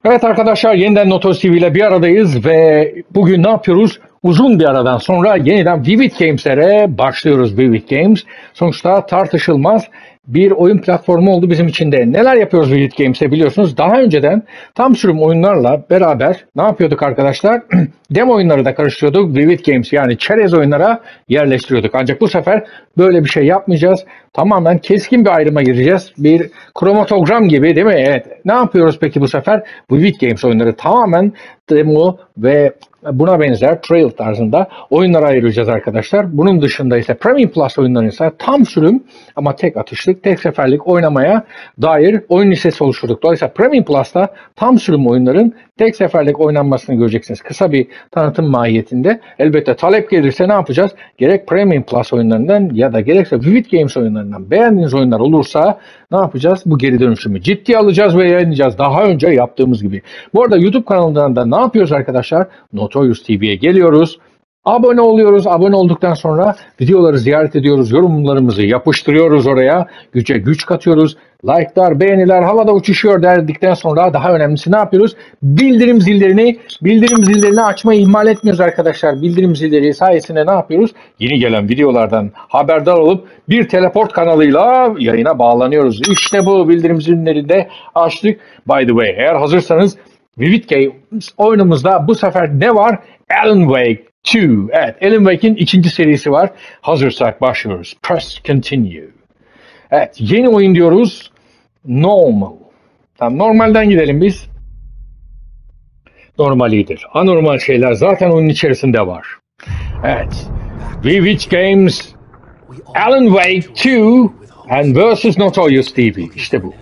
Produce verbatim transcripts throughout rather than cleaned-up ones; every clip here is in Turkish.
Evet arkadaşlar, yeniden Notos T V ile bir aradayız ve bugün ne yapıyoruz? Uzun bir aradan sonra yeniden Vivid Games'lere başlıyoruz. Vivid Games sonuçta tartışılmaz bir oyun platformu oldu bizim için de. Neler yapıyoruz Vivid Games'e biliyorsunuz. Daha önceden tam sürüm oyunlarla beraber ne yapıyorduk arkadaşlar? Demo oyunları da karıştırıyorduk. Vivid Games yani çerez oyunlara yerleştiriyorduk. Ancak bu sefer böyle bir şey yapmayacağız. Tamamen keskin bir ayrıma gireceğiz. Bir kromatogram gibi, değil mi? Evet. Ne yapıyoruz peki bu sefer? Vivid Games oyunları tamamen demo ve buna benzer trail tarzında oyunlara ayıracağız arkadaşlar. Bunun dışında ise Premium Plus oyunları ise tam sürüm ama tek atışlık, tek seferlik oynamaya dair oyun listesi oluşturduk. Dolayısıyla Premium Plus'ta tam sürüm oyunların tek seferlik oynanmasını göreceksiniz. Kısa bir tanıtım mahiyetinde. Elbette talep gelirse ne yapacağız? Gerek Premium Plus oyunlarından ya da gerekse Vivid Games oyunlarından beğendiğiniz oyunlar olursa ne yapacağız? Bu geri dönüşümü ciddiye alacağız ve yayınlayacağız. Daha önce yaptığımız gibi. Bu arada YouTube kanalından da ne yapıyoruz arkadaşlar? Notorious T V'ye geliyoruz. Abone oluyoruz. Abone olduktan sonra videoları ziyaret ediyoruz. Yorumlarımızı yapıştırıyoruz oraya. Güce güç katıyoruz. Like'lar, beğeniler havada uçuşuyor derdikten sonra daha önemlisi ne yapıyoruz? Bildirim zillerini, bildirim zillerini açmayı ihmal etmiyoruz arkadaşlar. Bildirim zilleri sayesinde ne yapıyoruz? Yeni gelen videolardan haberdar olup bir teleport kanalıyla yayına bağlanıyoruz. İşte bu bildirim zilleri de açtık. By the way, eğer hazırsanız Vivid Games oyunumuzda bu sefer ne var? Alan Wake iki. Evet, Alan Wake'in ikinci serisi var. Hazırsak başlıyoruz. Press continue. Evet, yeni oyun diyoruz. Normal. Tamam, normalden gidelim biz. Normalidir. Anormal şeyler zaten oyunun içerisinde var. Evet. Vivid Games Alan Wake iki and versus Notorious T V. İşte bu.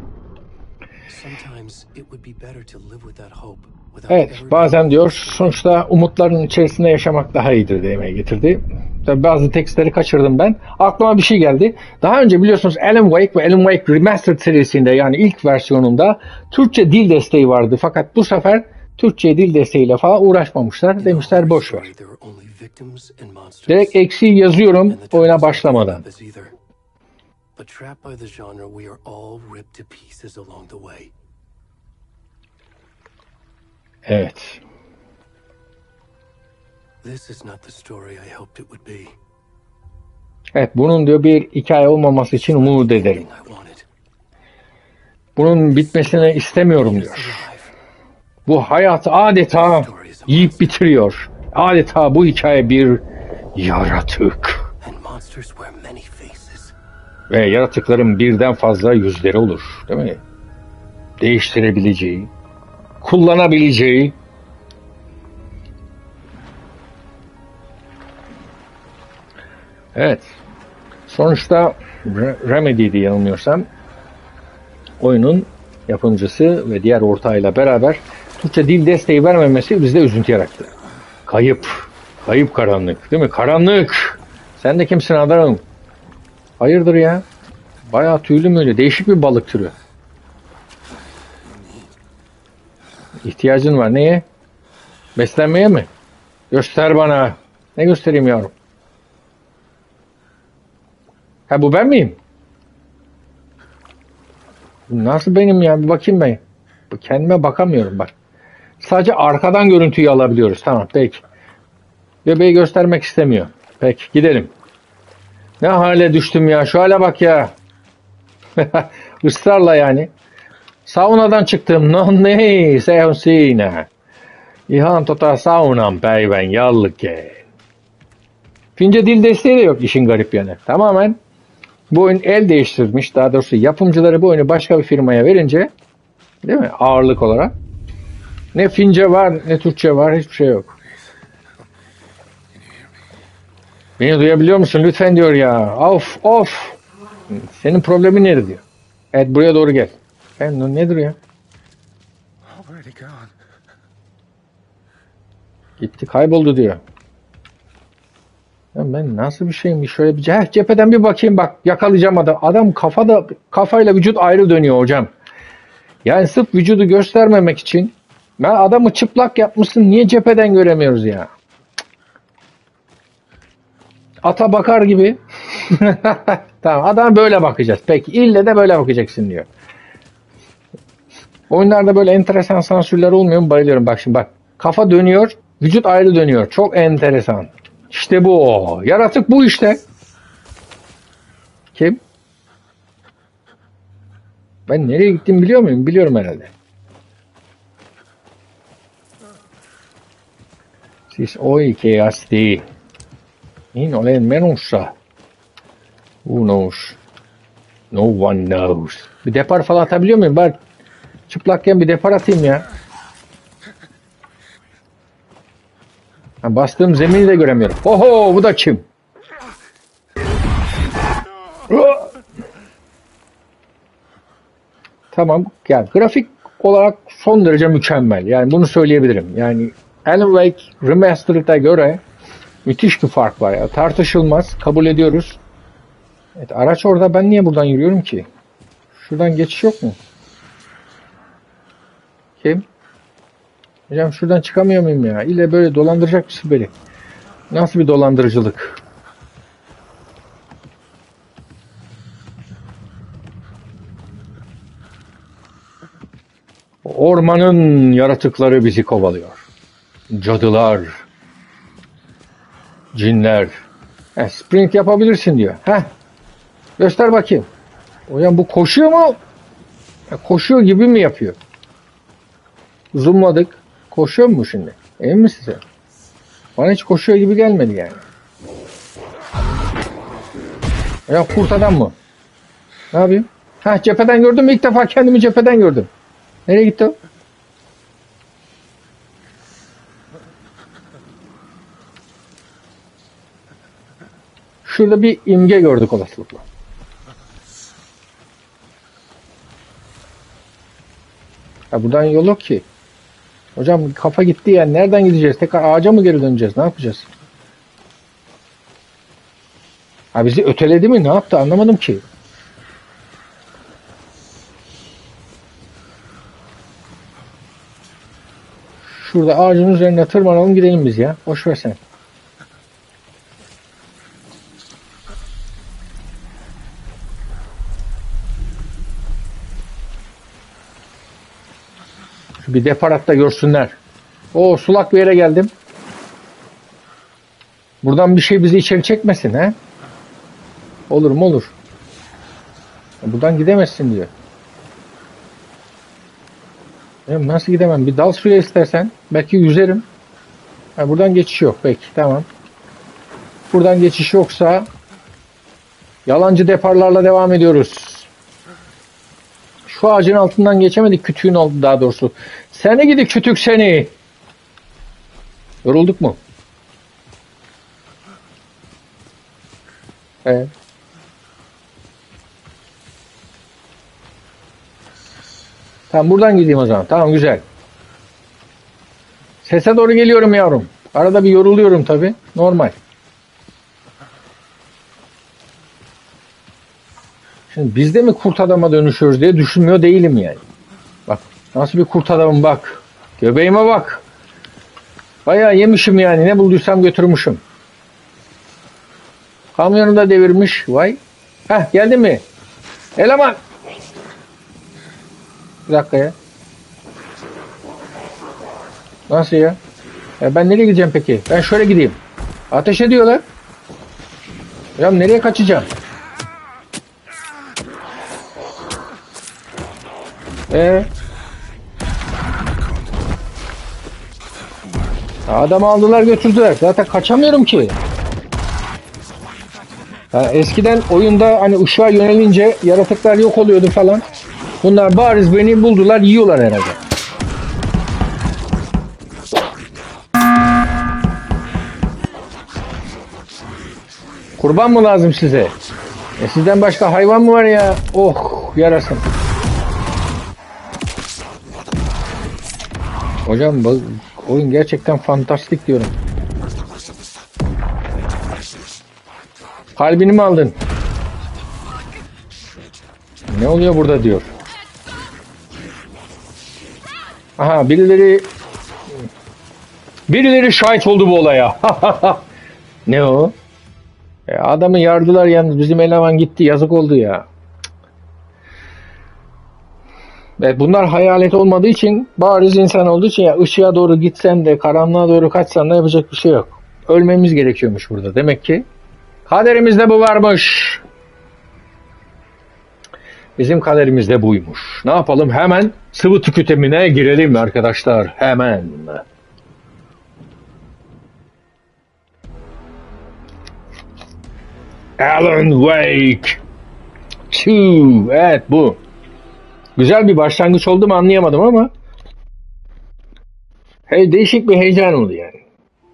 Evet, bazen diyor sonuçta umutların içerisinde yaşamak daha iyidir demeye getirdi. Tabii bazı tekstleri kaçırdım ben. Aklıma bir şey geldi. Daha önce biliyorsunuz Alan Wake ve Alan Wake Remastered serisinde yani ilk versiyonunda Türkçe dil desteği vardı. Fakat bu sefer Türkçe dil desteğiyle falan uğraşmamışlar. Demişler boş ver. Direkt eksi yazıyorum oyuna başlamadan. Evet. Evet, bunun diyor bir hikaye olmaması için umut ederim. Bunun bitmesini istemiyorum diyor. Bu hayatı adeta yiyip bitiriyor. Adeta bu hikaye bir yaratık. Ve yaratıkların birden fazla yüzleri olur, değil mi? Değiştirebileceği, kullanabileceği. Evet. Sonuçta Remedy'di yanılmıyorsam. Oyunun yapımcısı ve diğer ortağıyla beraber Türkçe dil desteği vermemesi bizde üzüntü yarattı. Kayıp. Kayıp karanlık. Değil mi? Karanlık. Sen de kimsin adamım? Hayırdır ya? Bayağı tüylü müylü. Değişik bir balık türü. İhtiyacın var. Neye? Beslenmeye mi? Göster bana. Ne göstereyim yavrum? Ha, bu ben miyim? Nasıl benim ya? Bir bakayım ben. Kendime bakamıyorum bak. Sadece arkadan görüntüyü alabiliyoruz. Tamam peki. Bebeği göstermek istemiyor. Peki gidelim. Ne hale düştüm ya. Şu hale bak ya. Israrla yani. Saunadan çıktım. No ne? Seonsina. İhan tota saunam päivän jälkeen. Fince dil desteği de yok işin garip yanı. Tamamen bu oyun el değiştirmiş. Daha doğrusu yapımcıları bu oyunu başka bir firmaya verince, değil mi? Ağırlık olarak. Ne Fince var ne Türkçe var. Hiçbir şey yok. Beni duyabiliyor musun? Lütfen diyor ya. Of of. Senin problemin nedir diyor. Evet buraya doğru gel. Ben nedir ya? Gitti kayboldu diyor. Ya ben nasıl bir şeyim? Şöyle bir heh, cepheden bir bakayım bak yakalayacağım adam. Adam kafada kafayla vücut ayrı dönüyor hocam. Yani sırf vücudu göstermemek için ben adamı çıplak yapmışsın niye cepheden göremiyoruz ya? Ata bakar gibi. Tamam adam böyle bakacağız. Peki ille de böyle bakacaksın diyor. Oyunlarda böyle enteresan sansürler olmuyor mu? Bayılıyorum. Bak şimdi bak. Kafa dönüyor, vücut ayrı dönüyor. Çok enteresan. İşte bu. Yaratık bu işte. Kim? Ben nereye gittim biliyor muyum? Biliyorum herhalde. Siis oikeasti. Niin olen menossa. Who knows? No one knows. Bir depar falan atabiliyor muyum? Bak çıplakken bir depar atayım ya. Ha, bastığım zemini de göremiyorum. Oho, bu da kim? Tamam. Yani grafik olarak son derece mükemmel. Yani bunu söyleyebilirim. Yani Alan Wake Remastered'a göre müthiş bir fark var ya. Tartışılmaz. Kabul ediyoruz. Evet, araç orada. Ben niye buradan yürüyorum ki? Şuradan geçiş yok mu? Kim? Hocam şuradan çıkamıyor muyum ya? İlle böyle dolandıracak mısın beni? Nasıl bir dolandırıcılık? Ormanın yaratıkları bizi kovalıyor. Cadılar, cinler. Heh, sprint yapabilirsin diyor. Heh. Göster bakayım. Hocam bu koşuyor mu? Ya, koşuyor gibi mi yapıyor? Zoomladık. Koşuyor mu şimdi? Emin misin sen? Bana hiç koşuyor gibi gelmedi yani. Ya kurt adam mı? Ne yapayım? Ha, cepheden gördüm. İlk defa kendimi cepheden gördüm. Nereye gitti o? Şurada bir imge gördük olasılıkla. Ya buradan yol yok ki. Hocam kafa gitti yani. Nereden gideceğiz? Tekrar ağaca mı geri döneceğiz? Ne yapacağız? Ha, bizi öteledi mi? Ne yaptı? Anlamadım ki. Şurada ağacın üzerine tırmanalım gidelim biz ya. Boş ver sen. Şu bir deparatta görsünler. O sulak bir yere geldim. Buradan bir şey bizi içeri çekmesin he? Olur mu olur. Buradan gidemezsin diyor. Ya nasıl gidemem? Bir dal suya istersen. Belki yüzerim. Ha, buradan geçiş yok. Peki tamam. Buradan geçiş yoksa yalancı deparlarla devam ediyoruz. Şu ağacın altından geçemedik. Kütüğün oldu daha doğrusu. Seni gidi kütük seni. Yorulduk mu? Evet. Tamam buradan gideyim o zaman. Tamam güzel. Sese doğru geliyorum yavrum. Arada bir yoruluyorum tabi. Normal. Şimdi biz de mi kurt adama dönüşüyoruz diye düşünmüyor değilim yani. Bak nasıl bir kurt adamım bak. Göbeğime bak. Bayağı yemişim yani. Ne bulduysam götürmüşüm. Kamyonu da devirmiş. Vay. Heh geldi mi? Eleman. Bir dakika ya. Nasıl ya? Ya ben nereye gideceğim peki? Ben şöyle gideyim. Ateş ediyorlar. Ya nereye kaçacağım? Ee? Adamı aldılar götürdüler. Zaten kaçamıyorum ki. Ya eskiden oyunda hani ışığa yönelince yaratıklar yok oluyordu falan. Bunlar bariz beni buldular, yiyorlar herhalde. Kurban mı lazım size? E sizden başka hayvan mı var ya? Oh yarasın. Hocam bu oyun gerçekten fantastik diyorum. Kalbini mi aldın? Ne oluyor burada diyor. Aha birileri birileri şahit oldu bu olaya. Ne o? E, adamı yardılar yalnız bizim eleman gitti yazık oldu ya. Evet, bunlar hayalet olmadığı için, bariz insan olduğu için ya ışığa doğru gitsen de karanlığa doğru kaçsan da yapacak bir şey yok. Ölmemiz gerekiyormuş burada. Demek ki kaderimizde bu varmış. Bizim kaderimizde buymuş. Ne yapalım? Hemen sıvı tüketimine girelim arkadaşlar. Hemen. Alan Wake iki. Evet, bu. Güzel bir başlangıç oldu mu anlayamadım ama hey, değişik bir heyecan oldu yani.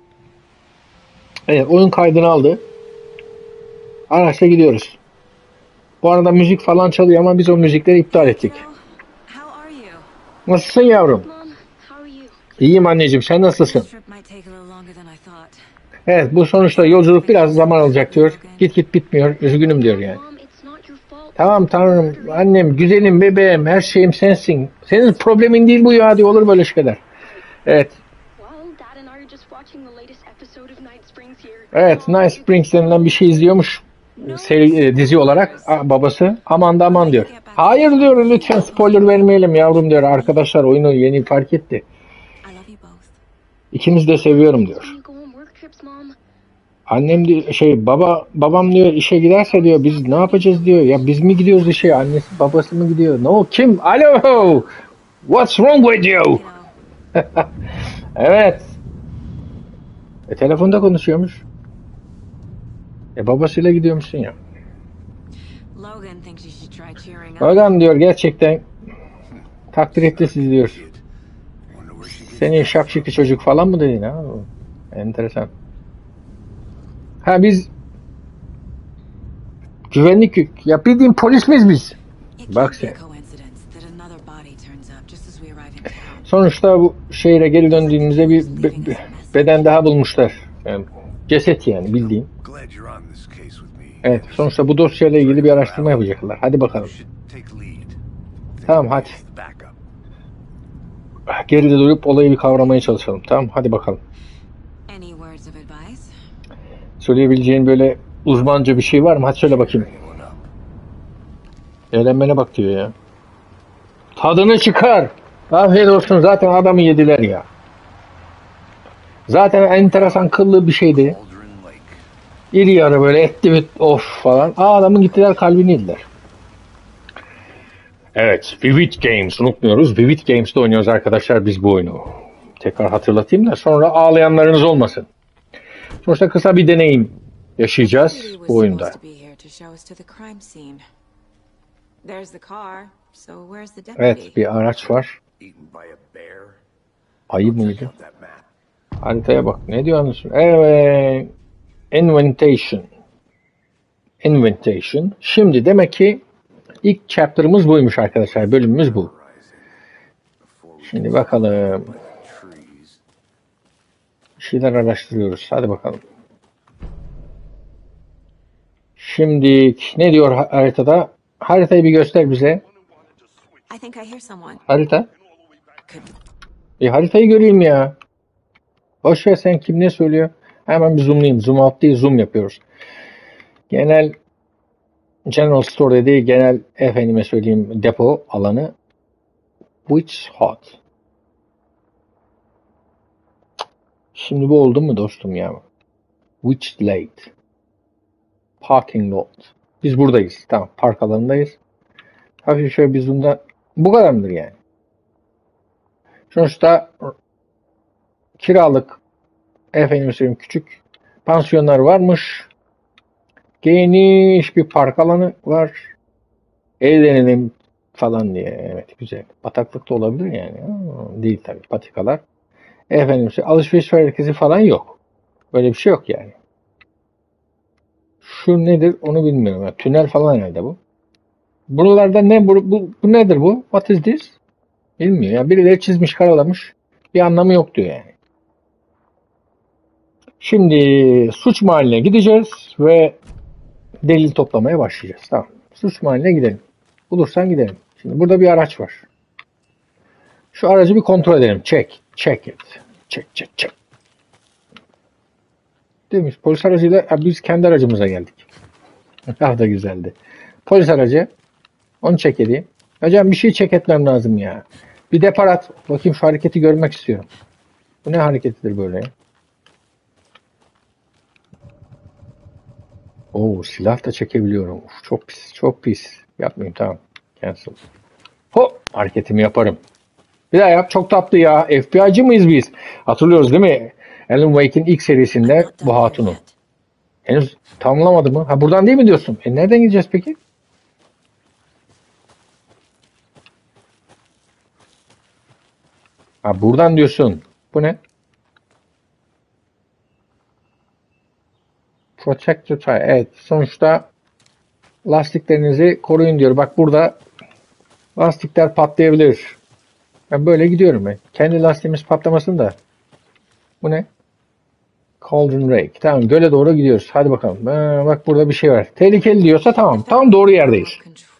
Evet, oyun kaydını aldı. Araçla gidiyoruz. Bu arada müzik falan çalıyor ama biz o müzikleri iptal ettik. Nasılsın yavrum? İyiyim anneciğim, sen nasılsın? Evet, bu sonuçta yolculuk biraz zaman alacak diyor. Git git bitmiyor, üzgünüm diyor yani. Tamam tanrım, annem, güzelim, bebeğim, her şeyim sensin. Senin problemin değil bu ya diyor, olur böyle şeyler. Evet. Evet, Night Springs denilen bir şey izliyormuş seri, dizi olarak babası. Aman da aman diyor. Hayır diyor, lütfen spoiler vermeyelim yavrum diyor. Arkadaşlar oyunu yeni fark etti. İkinizi de seviyorum diyor. Annem diyor, şey baba babam diyor işe giderse diyor biz ne yapacağız diyor. Ya biz mi gidiyoruz işe, annesi babası mı gidiyor? No, kim? Alo. What's wrong with you? Evet. E, telefonda konuşuyormuş. E babasıyla gidiyormuşsun ya. Logan diyor gerçekten takdir etti sizi diyor. Seni şapşiki çocuk falan mı dedin ha? Enteresan. Ha biz güvenlik yük. Ya bildiğin polis miyiz biz? Bak sen. Sonuçta bu şehre geri döndüğümüzde bir be, be, beden daha bulmuşlar. Yani ceset yani bildiğin. Evet, sonuçta bu dosyayla ilgili bir araştırma yapacaklar. Hadi bakalım. Tamam hadi. Geride durup olayı bir kavramaya çalışalım. Tamam hadi bakalım. Söyleyebileceğin böyle uzmanca bir şey var mı? Hadi söyle bakayım. Eğlenmene bak diyor ya. Tadını çıkar. Afiyet olsun, zaten adamı yediler ya. Zaten enteresan kıllı bir şeydi. İri yarı böyle etli bir of falan. Aa, adamın gittiler kalbini yediler. Evet, Vivid Games unutmuyoruz. Vivid Games'te oynuyoruz arkadaşlar biz bu oyunu. Tekrar hatırlatayım da sonra ağlayanlarınız olmasın. Sonuçta kısa bir deneyim yaşayacağız bu oyunda. Evet, bir araç var. Ayı mıydı? Haritaya bak. Ne diyorsun? Evet. Inventation. Inventation. Şimdi demek ki ilk chapter'ımız buymuş arkadaşlar. Bölümümüz bu. Şimdi bakalım. Bir şeyler araştırıyoruz. Hadi bakalım. Şimdi ne diyor haritada? Haritayı bir göster bize. Harita. E haritayı göreyim ya. Boş ver sen, kim ne söylüyor? Hemen bir zoomlayayım. Zoom out değil, zoom yapıyoruz. Genel General Store dediği genel efendime söyleyeyim depo alanı. Which hot. Şimdi bu oldu mu dostum ya? Which late. Parking lot. Biz buradayız. Tamam, park alanındayız. Hafif şöyle bir zoom'da. Bu kadar mıdır yani? Sonuçta kiralık efendim söyleyeyim küçük pansiyonlar varmış. Geniş bir park alanı var. Eğlenelim falan diye. Evet, güzel. Bataklık da olabilir yani. Aa, değil tabii, patikalar. Efendim alışveriş merkezi falan yok. Böyle bir şey yok yani. Şu nedir onu bilmiyorum. Yani tünel falan herhalde bu. Buralarda ne bu, bu, bu nedir bu? What is this? Bilmiyor. Yani birileri çizmiş, karalamış. Bir anlamı yok diyor yani. Şimdi suç mahalline gideceğiz ve delil toplamaya başlayacağız. Tamam. Suç mahalline gidelim. Bulursan gidelim. Şimdi burada bir araç var. Şu aracı bir kontrol edelim. Check. Check it. Check, check, check. Demiş. Polis aracıyla biz kendi aracımıza geldik. Daha da güzeldi. Polis aracı. Onu check edeyim. Hocam bir şey check etmem lazım ya. Bir depar at. Bakayım şu hareketi görmek istiyorum. Bu ne hareketidir böyle? Oo, silah da çekebiliyorum. Uf, çok pis, çok pis. Yapmayayım, tamam. Cancel. Hop, hareketimi yaparım. Bir daha yap, çok tatlı ya. F B I'cı mıyız biz? Hatırlıyoruz değil mi? Alan Wake'in ilk serisinde bu hatunu. Henüz tamamlamadı mı? Ha, buradan değil mi diyorsun? E nereden gideceğiz peki? Ha, buradan diyorsun. Bu ne? Protect your tire. Evet, sonuçta lastiklerinizi koruyun diyor. Bak burada lastikler patlayabilir. Ben böyle gidiyorum ben. Kendi lastiğimiz patlamasın da. Bu ne? Cauldron Rake. Tamam, göle doğru gidiyoruz. Hadi bakalım. Ha, bak burada bir şey var. Tehlikeli diyorsa tamam. Tam doğru yerdeyiz.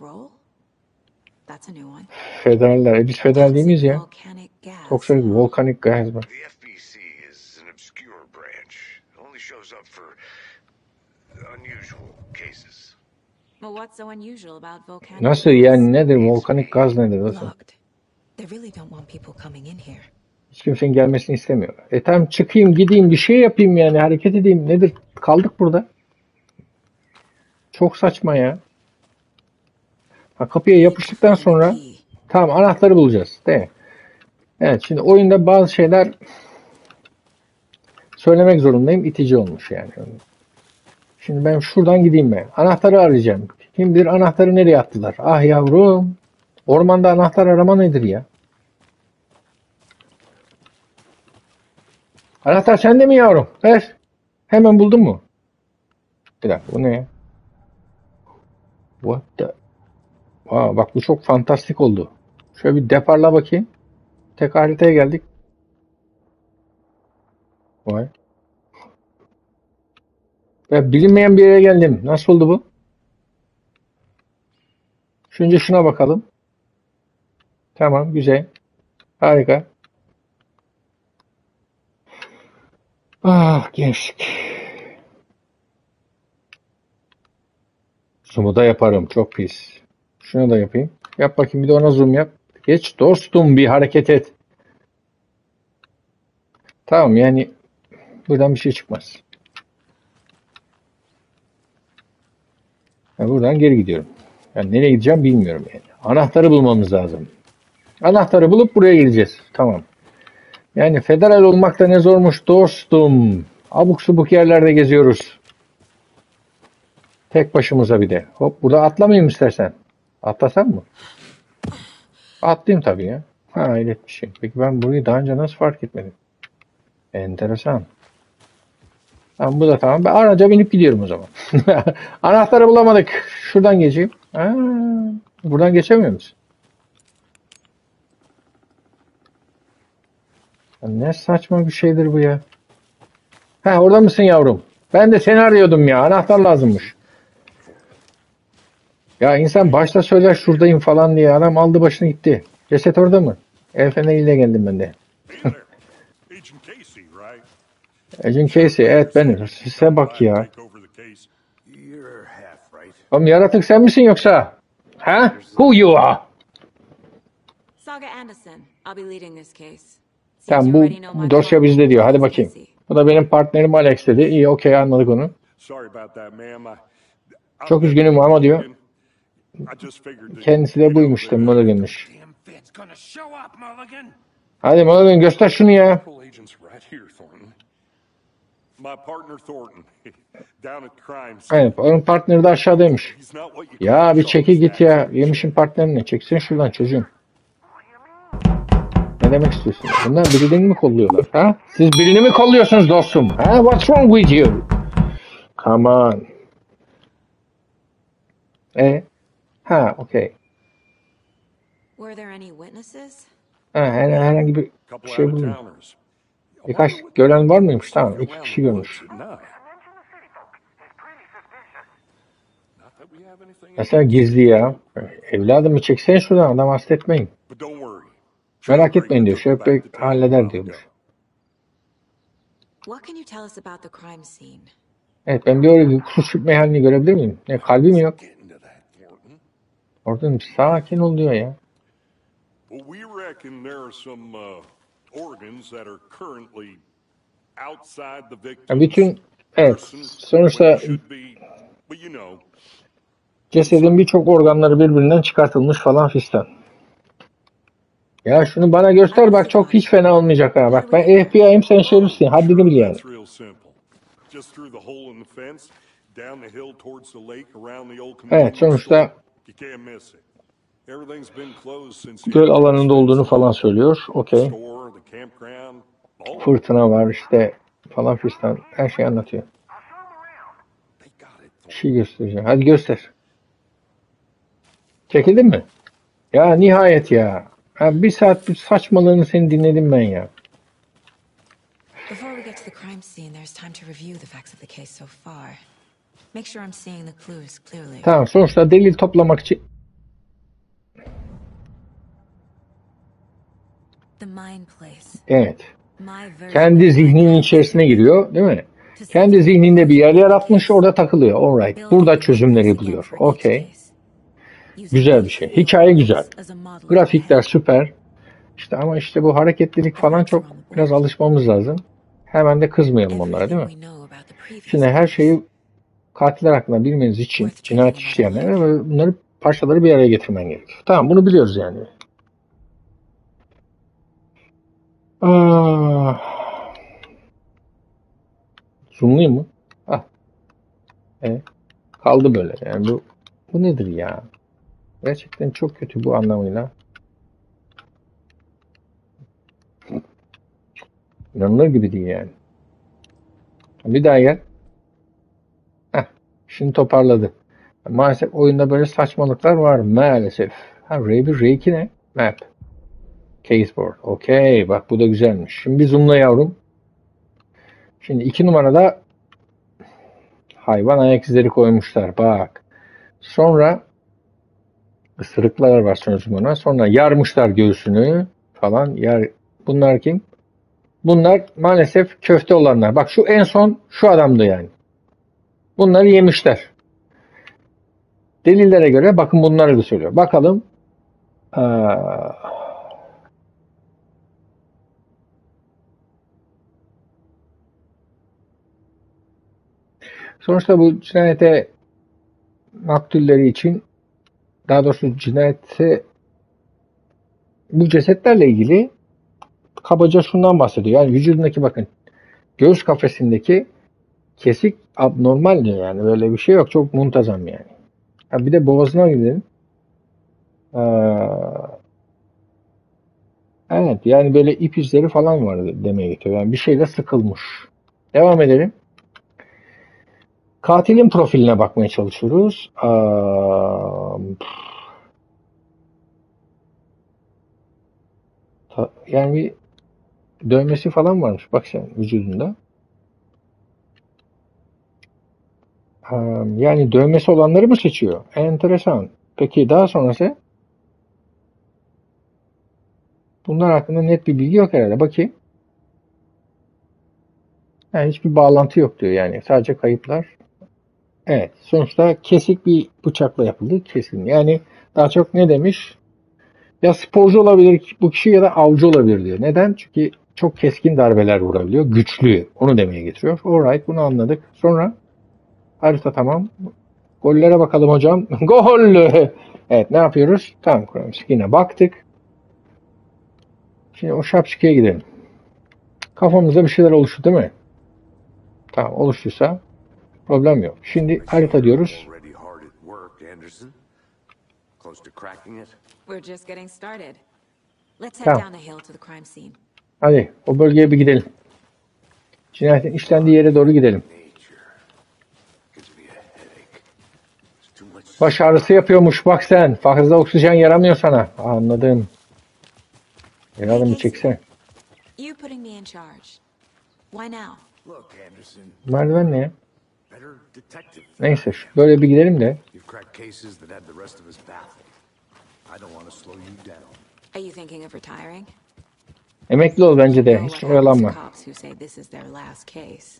Federaller. E biz federal değil miyiz ya? Toksik volkanik gaz var. The F B C is an obscure branch. It only shows up for unusual cases. Well, what's so unusual about volcanic Nasıl yani, nedir? Volkanik gaz nedir? Nasıl? Locked. They really don't want people coming in here. Hiç kimsenin gelmesini istemiyor. E tamam, çıkayım gideyim bir şey yapayım yani, hareket edeyim. Nedir? Kaldık burada. Çok saçma ya. Ha, kapıya yapıştıktan sonra tamam, anahtarı bulacağız. Değil mi? Evet, şimdi oyunda bazı şeyler söylemek zorundayım. İtici olmuş yani. Şimdi ben şuradan gideyim ben. Anahtarı arayacağım. Kim bilir anahtarı nereye attılar? Ah yavrum. Ormanda anahtar arama nedir ya? Anahtar sende mi yavrum? Ver. Hemen buldun mu? Bir dakika, bu ne ya? What the? Aa, bak bu çok fantastik oldu. Şöyle bir deparla bakayım. Tek haritaya geldik. Vay. Ya bilinmeyen bir yere geldim. Nasıl oldu bu? Şimdi şuna bakalım. Tamam, güzel. Harika. Ah, gençlik. Zoom'u da yaparım. Çok pis. Şunu da yapayım. Yap bakayım, bir de ona zoom yap. Geç dostum, bir hareket et. Tamam yani buradan bir şey çıkmaz. Ben buradan geri gidiyorum. Yani nereye gideceğim bilmiyorum yani. Anahtarı bulmamız lazım. Anahtarı bulup buraya gideceğiz. Tamam. Yani federal olmak da ne zormuş dostum. Abuk subuk yerlerde geziyoruz. Tek başımıza bir de. Hop, burada atlamayayım istersen. Atlasam mı? Atlayayım tabii ya. Ha, hayret bir şey. Peki ben burayı daha önce nasıl fark etmedim? Enteresan. Tamam, bu da tamam. Ben araca binip gidiyorum o zaman. Anahtarı bulamadık. Şuradan geçeyim. Ha, buradan geçemiyor musun? Ya ne saçma bir şeydir bu ya. Ha, orada mısın yavrum? Ben de seni arıyordum ya. Anahtar lazımmış. Ya insan başta söyler şuradayım falan diye. Adam aldı başını gitti. Ceset orada mı? El feneriyle geldim ben de. Agent Casey, right? Agent Casey, evet benim. Size bak ya. Take over the case. You're half right. Oğlum, yaratık sen misin yoksa? Ha? Who you are? Saga Anderson. I'll be leading this case. Seems Tamam, you bu, already know bu my dosya problem. bizde diyor. Hadi bakayım. Bu da benim partnerim Alex dedi. İyi, okey, anladık onu. Sorry about that, ma'am. I- I- Çok üzgünüm ama diyor. I just figured that- Kendisi de buymuş da Mulligan'mış. Damn Fed's gonna show up, Mulligan. Hadi Mulligan, göster şunu ya. Federal agents right here, Thornton. My partner Thornton, down at crime scene. Evet, onun partneri de aşağıdaymış. He's not what you Ya call bir a çekil git snatcher. ya. Yemişin partnerini. Çeksin şuradan çocuğum. Ne demek istiyorsun? Bunlar birini mi kolluyorlar? Ha? Siz birini mi kolluyorsunuz dostum? Ha? What's wrong with you? Come on. E? Ha, okey. Were there any witnesses? Ha, her- herhangi bir Couple şey out of buldum. towners. Birkaç gören var mıymış? Tamam, iki kişi görmüş. Mesela gizli ya. Evladımı çeksene şuradan, adam hasta etmeyin. But don't worry. Merak etmeyin diyor. Şöyle Bey halleder diyormuş. What can you tell us about the crime scene? Evet, ben bir oraya kusur çıkma halini görebilir miyim? Ne, kalbi mi yok? Get into that, Thornton. Orada sakin ol diyor ya. Well, we reckon there are some uh, organs that are currently outside the Ya victim's bütün evet person when sonuçta they should be, but you know, cesedin birçok organları birbirinden çıkartılmış falan fistan. Ya şunu bana göster bak çok hiç fena olmayacak ha. Bak ben F B I'yim sen şerifsin. Haddini bil yani. that's real simple. Just through the hole in the fence, down the hill towards the lake, around the old Evet convenience sonuçta store. You can't miss it. Everything's been closed since the göl airport alanında olduğunu fence. falan söylüyor. The Okey. store, the campground, all. Fırtına var işte falan fistan. Her şeyi anlatıyor. They got it. Bir şey göstereceğim. Hadi göster. Çekildin mi? Ya nihayet ya. Ha, bir saat bir saçmalığını seni dinledim ben ya. Before we get to the crime scene, there's time to review the facts of the case so far. Make sure I'm seeing the clues clearly. Tamam sonuçta delil toplamak için The mind place. evet. My version Kendi of zihninin my içerisine giriyor değil mi? Kendi zihninde bir yer yaratmış orada takılıyor. Alright. building Burada the çözümleri evidence buluyor. again for each Okey. case. Using Güzel bir these şey. real Hikaye güzel. events as a model of Grafikler my süper. İşte ama işte bu hareketlilik falan çok biraz alışmamız lazım. Hemen de kızmayalım onlara değil mi? everything we know about the previous Şimdi her case. şeyi katiller hakkında bilmeniz için cinayet işleyenlere ve bunları parçaları bir araya getirmen gerekiyor. Tamam bunu biliyoruz yani. Aa, zoomlayayım mı? Ah. E, kaldı böyle. Yani bu bu nedir ya? Gerçekten çok kötü bu anlamıyla. İnanılır gibi değil yani. Bir daha gel. Heh, şimdi toparladı. Maalesef oyunda böyle saçmalıklar var maalesef. Ha R bir R iki ne? Map. Caseboard. Okey. Bak bu da güzelmiş. Şimdi bir zoomla yavrum. Şimdi iki numarada hayvan ayak izleri koymuşlar. Bak. Sonra ısırıklar var sonucunda. Sonra yarmışlar göğsünü falan. Yar... Bunlar kim? Bunlar maalesef köfte olanlar. Bak şu en son şu adamdı yani. Bunları yemişler. Delillere göre bakın bunları da söylüyor. Bakalım. Ee, sonuçta bu cinayete maktulleri için daha doğrusu cinayete bu cesetlerle ilgili kabaca şundan bahsediyor. Yani vücudundaki bakın göğüs kafesindeki kesik abnormal diyor yani. Böyle bir şey yok. Çok muntazam yani. Ha, bir de boğazına gidelim. Ee, evet yani böyle ip izleri falan var demeye getiriyor. Yani bir şeyle sıkılmış. Devam edelim. Katilin profiline bakmaya çalışıyoruz. Aa, ta- yani bir dövmesi falan varmış. Bak sen vücudunda. Aa, yani dövmesi olanları mı seçiyor? Enteresan. Peki daha sonrası? Bunlar hakkında net bir bilgi yok herhalde. Bakayım. Yani hiçbir bağlantı yok diyor yani. Sadece kayıplar. Evet. Sonuçta kesik bir bıçakla yapıldı. Kesin. Yani daha çok ne demiş? Ya sporcu olabilir bu kişi ya da avcı olabilir diyor. Neden? Çünkü çok keskin darbeler vurabiliyor. Güçlü. Onu demeye getiriyor. Alright bunu anladık. Sonra harita tamam. Gollere bakalım hocam. Gol! Evet ne yapıyoruz? Tamam yine baktık. Şimdi o şapşikaya gidelim. Kafamızda bir şeyler oluştu değil mi? Tamam oluştuysa problem yok. Şimdi harita diyoruz. Already hard at work, Anderson. Close to cracking it. We're just getting started. Let's head Tamam. down the hill to the crime scene. Hadi o bölgeye bir gidelim. Cinayetin işlendiği yere doğru gidelim. Nature gives me a headache. There's too much. Baş ağrısı yapıyormuş bak sen. Fazla oksijen yaramıyor sana. Anladım. Evladım bir çeksen. You putting me in charge. Why now? Look, Anderson, Merdiven ne ya? better detective. Neyse şu- böyle bir gidelim de. You've cracked cases that had the rest of us baffled. I don't want to slow you down. Are you thinking of retiring? Emekli ol bence de. You know Hiç what happens to oyalanma. cops who say this is their last case.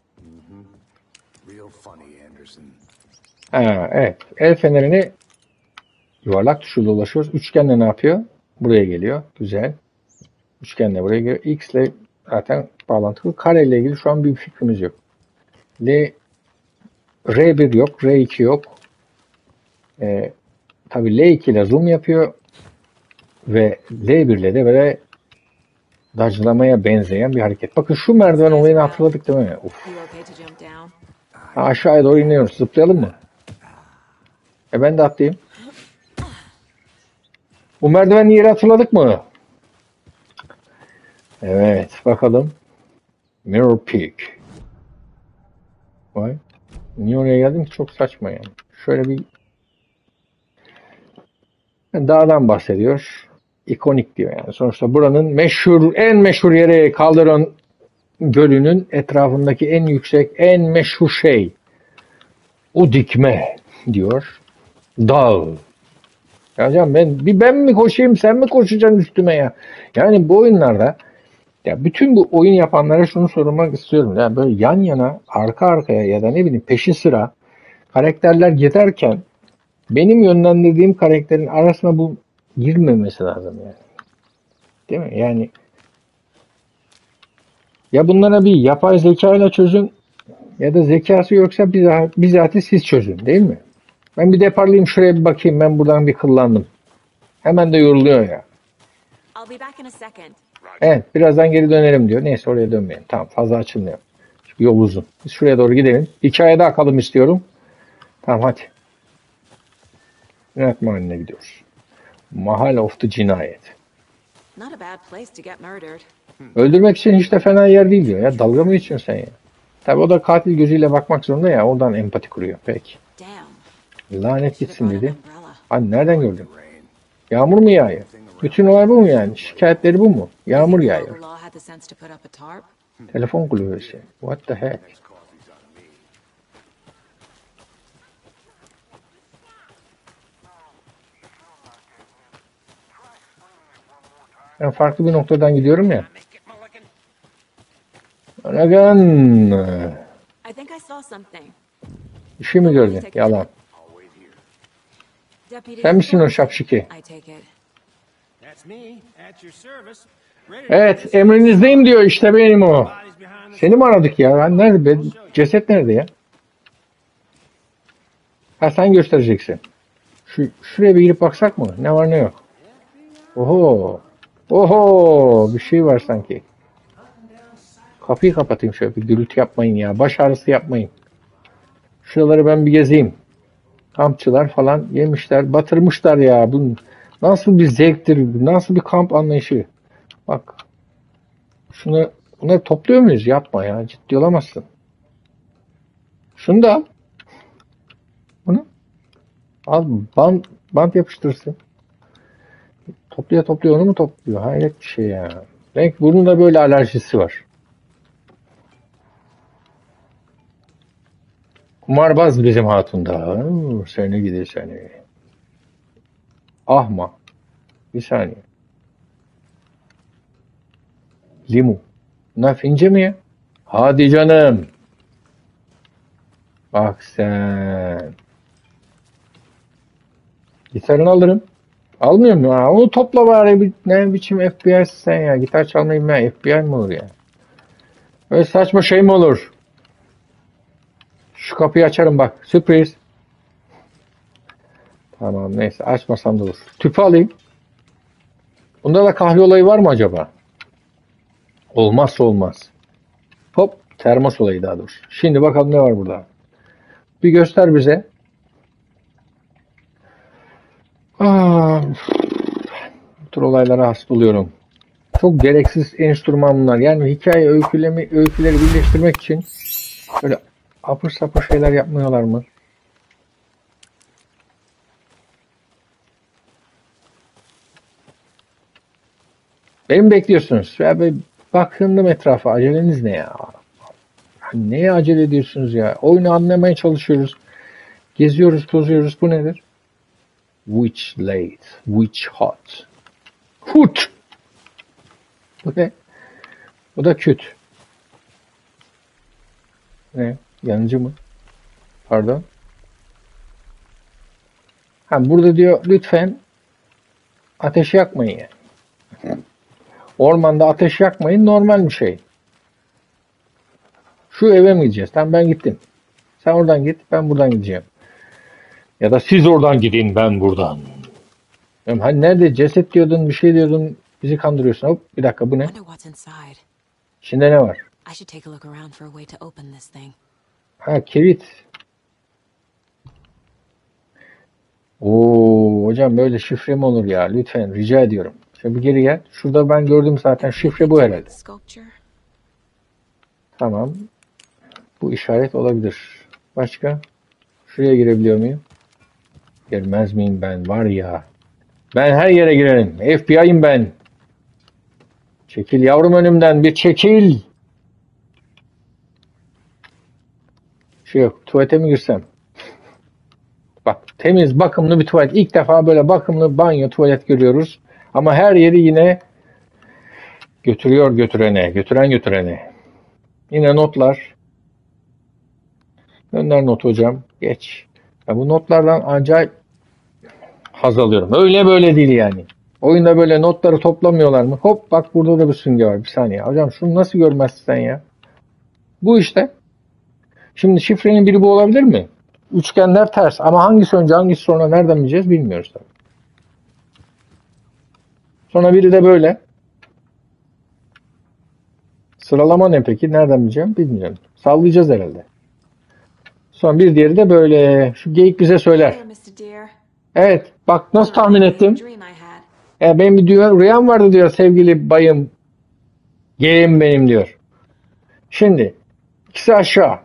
Real funny, Anderson. Ha, evet. El fenerini Yuvarlak tuşuyla ulaşıyoruz. Üçgenle ne yapıyor? Buraya geliyor. Güzel. Üçgenle buraya geliyor. X ile zaten bağlantılı. Kare ile ilgili şu an bir fikrimiz yok. L, R bir yok. R iki yok. Ee, tabii L iki ile zoom yapıyor. Ve L bir ile de böyle dodge'lamaya benzeyen bir hareket. Bakın şu merdiven olayını hatırladık değil mi? Uf. You okay to jump down? Aşağıya doğru iniyoruz. Zıplayalım mı? E ben de atlayayım. Bu merdiven yeri hatırladık mı? Evet. Bakalım. Mirror Peak. Vay. Niye oraya geldim ki? Çok saçma yani. Şöyle bir dağdan bahsediyor. İkonik diyor yani. Sonuçta buranın meşhur, en meşhur yeri Calderon Gölü'nün etrafındaki en yüksek, en meşhur şey. O dikme diyor. Dağ. Ya canım ben, bir ben mi koşayım sen mi koşacaksın üstüme ya? Yani bu oyunlarda ya bütün bu oyun yapanlara şunu sormak istiyorum. Ya böyle yan yana, arka arkaya ya da ne bileyim peşi sıra karakterler giderken benim yönlendirdiğim karakterin arasına bu girmemesi lazım yani. Değil mi? Yani ya bunlara bir yapay zekayla çözün ya da zekası yoksa bizzat, bizzat siz çözün değil mi? Ben bir deparlayayım şuraya bir bakayım ben buradan bir kıllandım. Hemen de yoruluyor ya. I'll be back in a second. Evet birazdan geri dönerim diyor. Neyse oraya dönmeyelim. Tamam fazla açılmıyor. Çünkü yol uzun. Biz şuraya doğru gidelim. Hikayede akalım istiyorum. Tamam hadi. Cinayet mahalline gidiyoruz. Mahal of the Cinayet. Not a bad place to get murdered. Öldürmek için hiç de fena yer değil diyor. Ya dalga mı geçiyorsun sen ya? Tabi o da katil gözüyle bakmak zorunda ya. Oradan empati kuruyor. Peki. Damn. Lanet Should've gitsin brought an dedi. umbrella. Hani nereden gördün? Yağmur mu yağıyor? Bütün olay bu mu yani? Şikayetleri bu mu? Yağmur The yağıyor. local law had the sense to put up a tarp. Telefon kulübesi. What the heck? Ben farklı bir noktadan gidiyorum ya. Anagan. I think I saw something. Bir şey mi gördün? Yalan. Deputy. Sen misin o şapşiki? I take it. That's me, at your service. Ready to Evet emrinizdeyim diyor işte benim o. bodies behind the Seni mi aradık ya? Ben nerede? Ben- ceset nerede ya? Ha sen göstereceksin. Şu, şuraya bir girip baksak mı? Ne var ne yok. Oho. Oho. Bir şey var sanki. Kapıyı kapatayım şöyle bir gürültü yapmayın ya. Baş ağrısı yapmayın. Şuraları ben bir gezeyim. Kampçılar falan yemişler, batırmışlar ya. Bu nasıl bir zevktir, nasıl bir kamp anlayışı. Bak. Şunu, bunları topluyor muyuz? Yapma ya. Ciddi olamazsın. Şunu da al. Bunu. Al bant, bant yapıştırsın. Topluyor topluyor onu mu topluyor? Hayret bir şey ya. Demek bunun da böyle alerjisi var. Kumarbaz bizim hatun da. Seni gidi seni. Ahma. Bir saniye. Limu. Bunlar fince mi ya? Hadi canım. Bak sen. Gitarını alırım. Almıyor mu? Ha, onu topla bari. Bir, ne biçim F B I'sin sen ya. Gitar çalmayı bilmeyen F B I mi olur ya? Öyle saçma şey mi olur? Şu kapıyı açarım bak. Sürpriz. Tamam neyse açmasam da olur. Tüpü alayım. Bunda da kahve olayı var mı acaba? Olmazsa olmaz. Hop termos olayı daha doğrusu. Şimdi bakalım ne var burada. Bir göster bize. Aa, bu tür olaylara hasta oluyorum. Çok gereksiz enstrüman bunlar. Yani hikaye öykülemi, öyküleri birleştirmek için böyle apır sapır şeyler yapmıyorlar mı? Beni bekliyorsunuz. Ya bir bakındım etrafa. Aceleniz ne ya? Hani neye acele ediyorsunuz ya? Oyunu anlamaya çalışıyoruz. Geziyoruz, tozuyoruz. Bu nedir? Witch late, witch hot. Hut. Bu ne? Bu da küt. Ne? Yanıcı mı? Pardon. Ha, burada diyor lütfen ateş yakmayın yani. Ormanda ateş yakmayın normal bir şey. Şu eve mi gideceğiz? Tamam ben gittim. Sen oradan git, ben buradan gideceğim. Ya da siz oradan gidin, ben buradan. Diyorum, hani nerede ceset diyordun, bir şey diyordun, bizi kandırıyorsun. Hop bir dakika bu ne? Wonder what's inside. İçinde ne var? I should take a look around for a way to open this thing. Ha kilit. Oo hocam böyle şifre mi olur ya? Lütfen rica ediyorum. Şöyle bir geri gel. Şurada ben gördüm zaten şifre bu herhalde. Sculpture. Tamam. Bu işaret olabilir. Başka? Şuraya girebiliyor muyum? Girmez miyim ben? Var ya. Ben her yere girerim. F B I'yim ben. Çekil yavrum önümden. Bir çekil. Şey yok. Tuvalete mi girsem? Bak temiz bakımlı bir tuvalet. İlk defa böyle bakımlı banyo tuvalet görüyoruz. Ama her yeri yine götürüyor götürene. Götüren götürene. Yine notlar. Gönder not hocam. Geç. Ya bu notlardan acayip haz alıyorum. Öyle böyle değil yani. Oyunda böyle notları toplamıyorlar mı? Hop bak burada da bir simge var. Bir saniye. Hocam şunu nasıl görmezsin sen ya? Bu işte. Şimdi şifrenin biri bu olabilir mi? Üçgenler ters. Ama hangisi önce hangisi sonra nereden bileceğiz bilmiyoruz tabii. Sonra biri de böyle. Sıralama ne peki? Nereden bileceğim? Bilmiyorum. Sallayacağız herhalde. Sonra bir diğeri de böyle. Şu geyik bize söyler. There, mister Deer. Evet. Bak nasıl tahmin ettim. Dream I had. Ya benim bir diyor, rüyam vardı diyor sevgili bayım. Geğim benim diyor. Şimdi ikisi aşağı.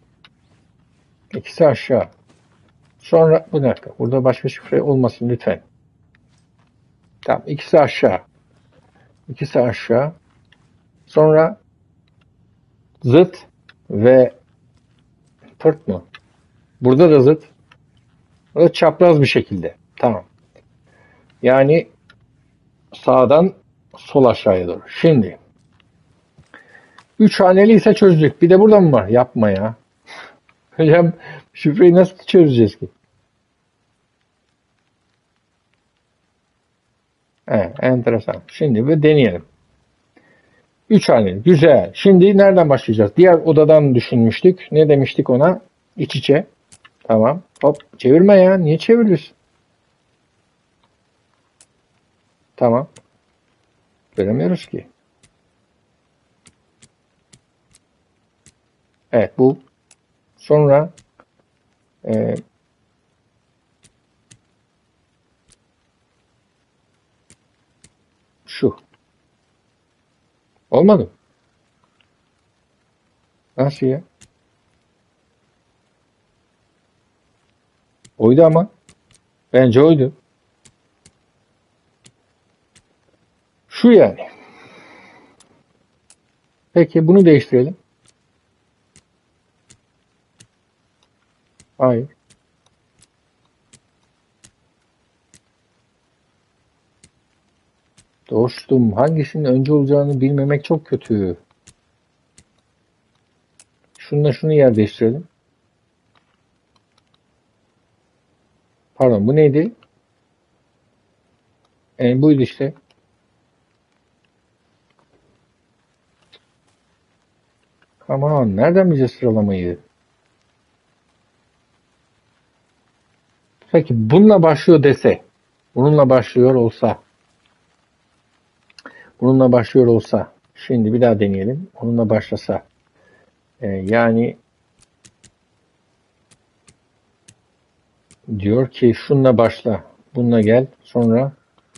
İkisi aşağı. Sonra bu dakika. Burada başka şifre olmasın lütfen. Tamam. İkisi aşağı. İkisi aşağı. Sonra zıt ve tırt mı? Burada da zıt. Burada çapraz bir şekilde. Tamam. Yani sağdan sol aşağıya doğru. Şimdi üç haneli ise çözdük. Bir de burada mı var? Yapma ya. Hocam şifreyi nasıl çözeceğiz ki? Evet, enteresan. Şimdi bir deneyelim. Üç haneli. Güzel. Şimdi nereden başlayacağız? Diğer odadan düşünmüştük. Ne demiştik ona? İç içe. Tamam. Hop. Çevirme ya. Niye çeviriyorsun? Tamam. Göremiyoruz ki. Evet bu. Sonra e, şu. Olmadı. Nasıl ya? Oydu ama. Bence oydu. Şu yani. Peki bunu değiştirelim. Hayır. Dostum hangisinin önce olacağını bilmemek çok kötü. Şununla şunu yer değiştirelim. Pardon bu neydi? Yani buydu işte. Aman nereden bileceğiz sıralamayı? Peki bununla başlıyor dese. Bununla başlıyor olsa. Bununla başlıyor olsa. Şimdi bir daha deneyelim. Onunla başlasa. Ee, yani diyor ki şununla başla. Bununla gel. Sonra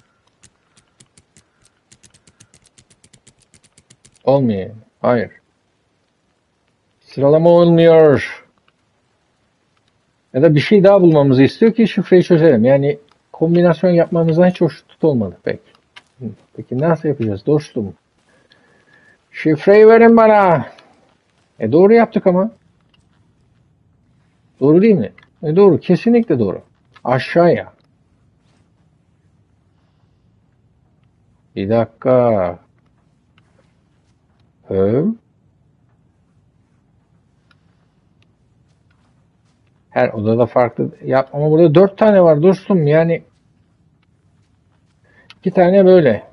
olmuyor. Hayır. Sıralama olmuyor. Ya da bir şey daha bulmamızı istiyor ki şifreyi çözelim. Yani kombinasyon yapmamızdan hiç hoşnut olmadı pek. Peki nasıl yapacağız dostum? Şifreyi verin bana. E doğru yaptık ama. Doğru değil mi? E doğru. Kesinlikle doğru. Aşağıya. Bir dakika. Hı. Her odada farklı yap ama burada dört tane var dostum. Yani iki tane böyle.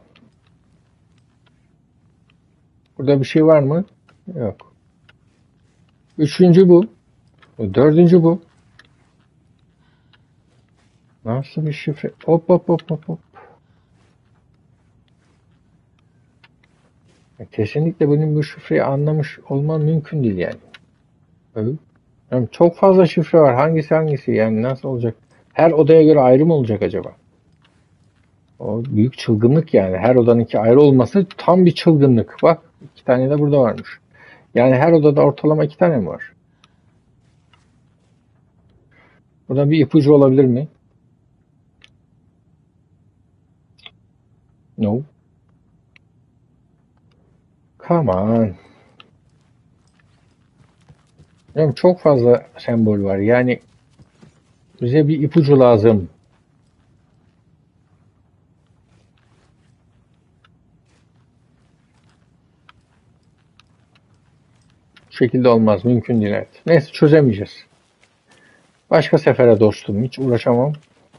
Burada bir şey var mı? Yok. Üçüncü bu. Dördüncü bu. Nasıl bir şifre? Hop hop hop hop hop. Kesinlikle benim bu şifreyi anlamış olmam mümkün değil yani. Evet. Yani çok fazla şifre var. Hangisi hangisi? Yani nasıl olacak? Her odaya göre ayrı mı olacak acaba? O büyük çılgınlık yani. Her odanınki ayrı olması tam bir çılgınlık. Bak iki tane de burada varmış. Yani her odada ortalama iki tane mi var? Burada bir ipucu olabilir mi? No. Come on. Yani çok fazla sembol var. Yani bize bir ipucu lazım. Bu şekilde olmaz. Mümkün değil. Evet. Neyse çözemeyeceğiz. Başka sefere dostum. Hiç uğraşamam.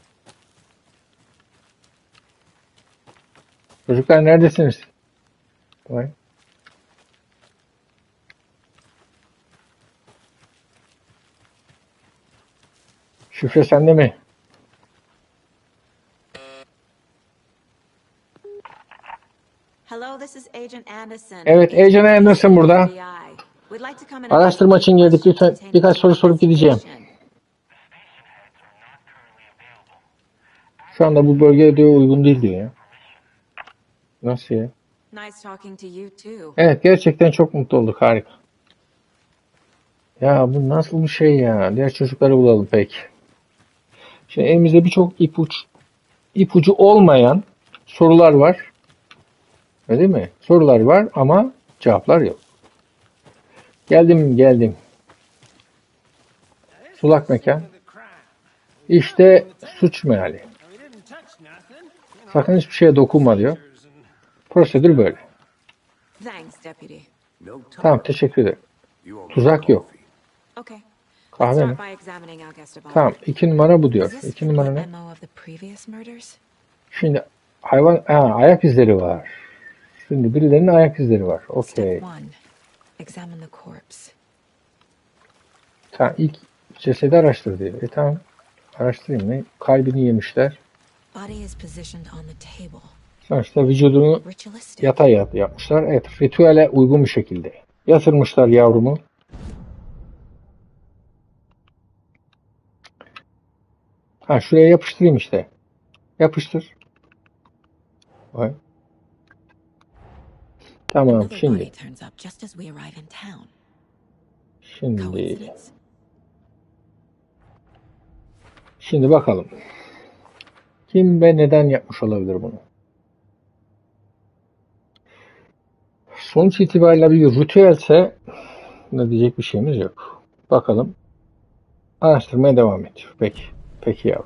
Çocuklar neredesiniz? Vay. Şifre sende mi? Hello, this is Agent Anderson. Evet, Agent Anderson burada. Araştırma için geldik. Lütfen birkaç soru sorup gideceğim. Şu anda bu bölgeye diyor uygun değil diyor ya. Nasıl ya? Nice talking to you too. Evet, gerçekten çok mutlu olduk. Harika. Ya bu nasıl bir şey ya? Diğer çocukları bulalım peki. Şimdi elimizde birçok ipuç, ipucu olmayan sorular var. Öyle değil mi? Sorular var ama cevaplar yok. Geldim geldim. Sulak mekan. İşte suç meali. Sakın hiçbir şeye dokunma diyor. Prosedür böyle. Thanks, deputy. No Tamam teşekkür ederim. You owe me Tuzak yok. Okay. Let's Kahve mi? start by examining our guest of honor. Tamam iki numara bu Is diyor. this İki numara ne? the M O of the previous murders? Şimdi hayvan ha, ayak izleri var. Şimdi birilerinin ayak izleri var. Okey. Step one. Examine the corpse. Tamam ilk cesedi araştır diyor. E tamam. Araştırayım ne? Kalbini yemişler. Body is positioned on the table. Sonuçta vücudunu Ritualistic. yatay yat yapmışlar. Evet ritüele uygun bir şekilde. Yatırmışlar yavrumu. Ha şuraya yapıştırayım işte. Yapıştır. Vay. Tamam Another body şimdi. turns up just as we arrive in town. Şimdi. Coincidence? Şimdi bakalım. Kim ve neden yapmış olabilir bunu? Sonuç itibariyle bir ritüelse ne diyecek bir şeyimiz yok. Bakalım. Araştırmaya devam ediyor. Peki. Peki yavrum.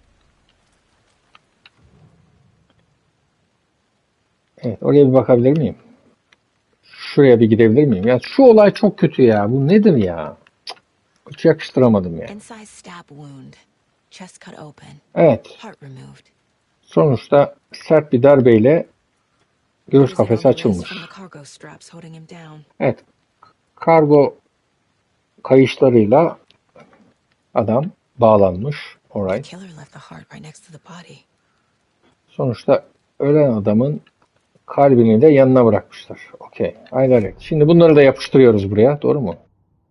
Evet. Oraya bir bakabilir miyim? Şuraya bir gidebilir miyim? Ya şu olay çok kötü ya. Bu nedir ya? Cık, hiç yakıştıramadım ya. Inside stab wound. Chest cut open. Evet. Heart removed. Sonuçta sert bir darbeyle göğüs Bruising kafesi on the wrist açılmış. from the cargo straps holding him down. Evet. Kargo kayışlarıyla adam bağlanmış. The Alright. killer left the heart right next to the body. Sonuçta ölen adamın kalbini de yanına bırakmışlar. Okey. Aynen. Şimdi bunları da yapıştırıyoruz buraya. Doğru mu?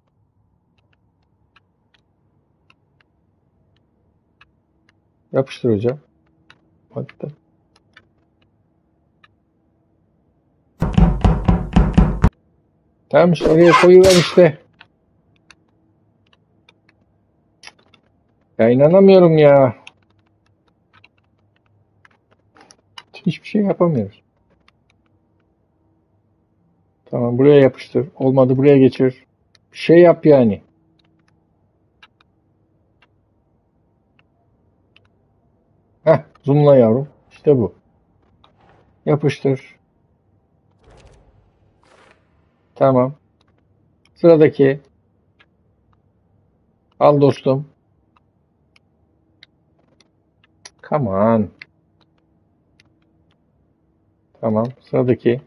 Yapıştır hocam. Hatta. Tamam işte oraya koyuver işte. Ya inanamıyorum ya. Hiçbir şey yapamıyoruz. Tamam buraya yapıştır. Olmadı buraya geçir. Bir şey yap yani. Heh, zoomla yavrum. İşte bu. Yapıştır. Tamam. Sıradaki. Al dostum. Come on. Tamam. Sıradaki.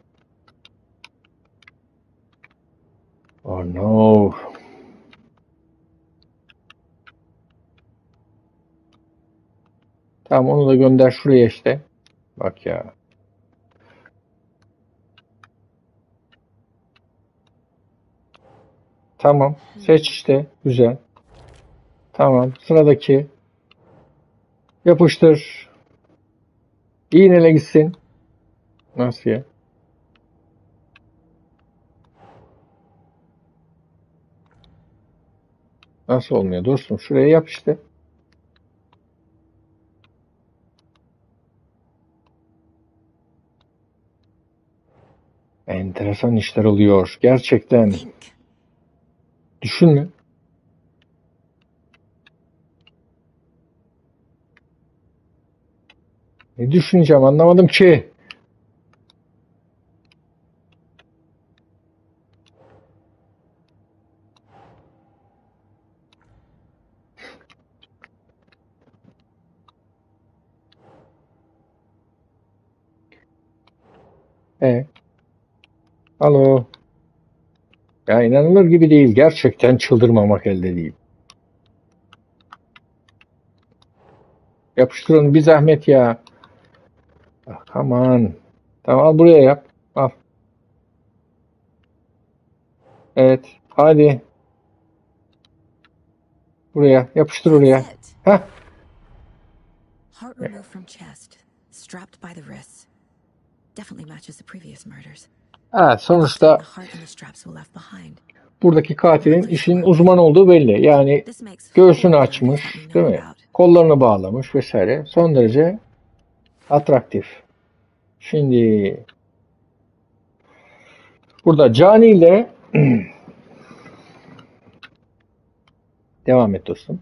Oh no. Tamam, onu da gönder şuraya işte. Bak ya. Tamam. Seç işte. Güzel. Tamam. Sıradaki. Yapıştır. İğnele gitsin. Nasıl ya? Nasıl olmuyor dostum? Şuraya yap işte. Enteresan işler oluyor. Gerçekten. Think. Düşünme. Ne düşüneceğim anlamadım ki. E, alo. Ya inanılır gibi değil. Gerçekten çıldırmamak elde değil. Yapıştır onu bir zahmet ya. Ah, aman. Tamam, al buraya yap. Al. Evet. Hadi. Buraya. Yapıştır oraya. That's it. Heh. Heart removed from chest, strapped by the wrists. Definitely matches the previous murders. Ha, Looks like sonuçta the heart and the straps were left behind. buradaki katilin işin uzman olduğu belli. Yani This makes göğsünü four açmış, murders that we değil know mi? about. Kollarını bağlamış vesaire. Son derece atraktif. Şimdi burada Cani ile devam et dostum.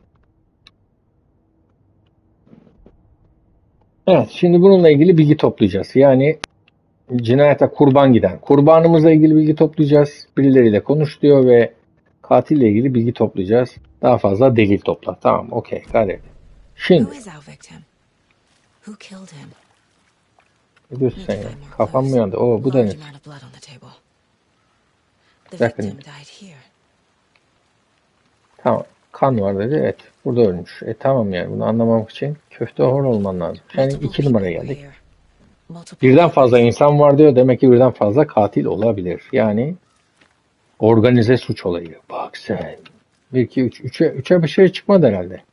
Evet, şimdi bununla ilgili bilgi toplayacağız. Yani cinayete kurban giden kurbanımızla ilgili bilgi toplayacağız. Birileriyle konuş diyor ve katille ilgili bilgi toplayacağız. Daha fazla delil topla. Tamam, okey, gayret. Şimdi Who is our victim? Who killed him? ne diyorsun Need sen to ya? find more Kafam mı clues. yandı? Oo, bu da ne? Large amount of blood on the table. The Bakın. victim died here. Tamam. Kan var dedi. Evet. Burada ölmüş. E tamam yani. Bunu anlamak için köfte hor olman lazım. Yani Multiple iki numaraya people were geldik. here. Multiple Birden fazla killers. insan var diyor. Demek ki birden fazla katil olabilir. Yani organize suç olayı. Bak sen. Bir, iki, üç. Üçe, üçe bir şey çıkmadı herhalde.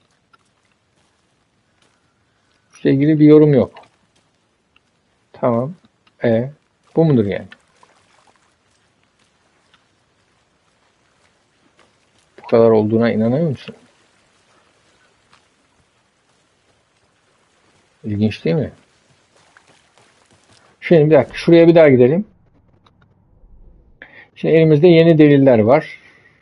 Üçle ilgili bir yorum yok. Tamam. E bu mudur yani? Bu kadar olduğuna inanıyor musun? İlginç değil mi? Şimdi bir dakika. Şuraya bir daha gidelim. Şimdi elimizde yeni deliller var.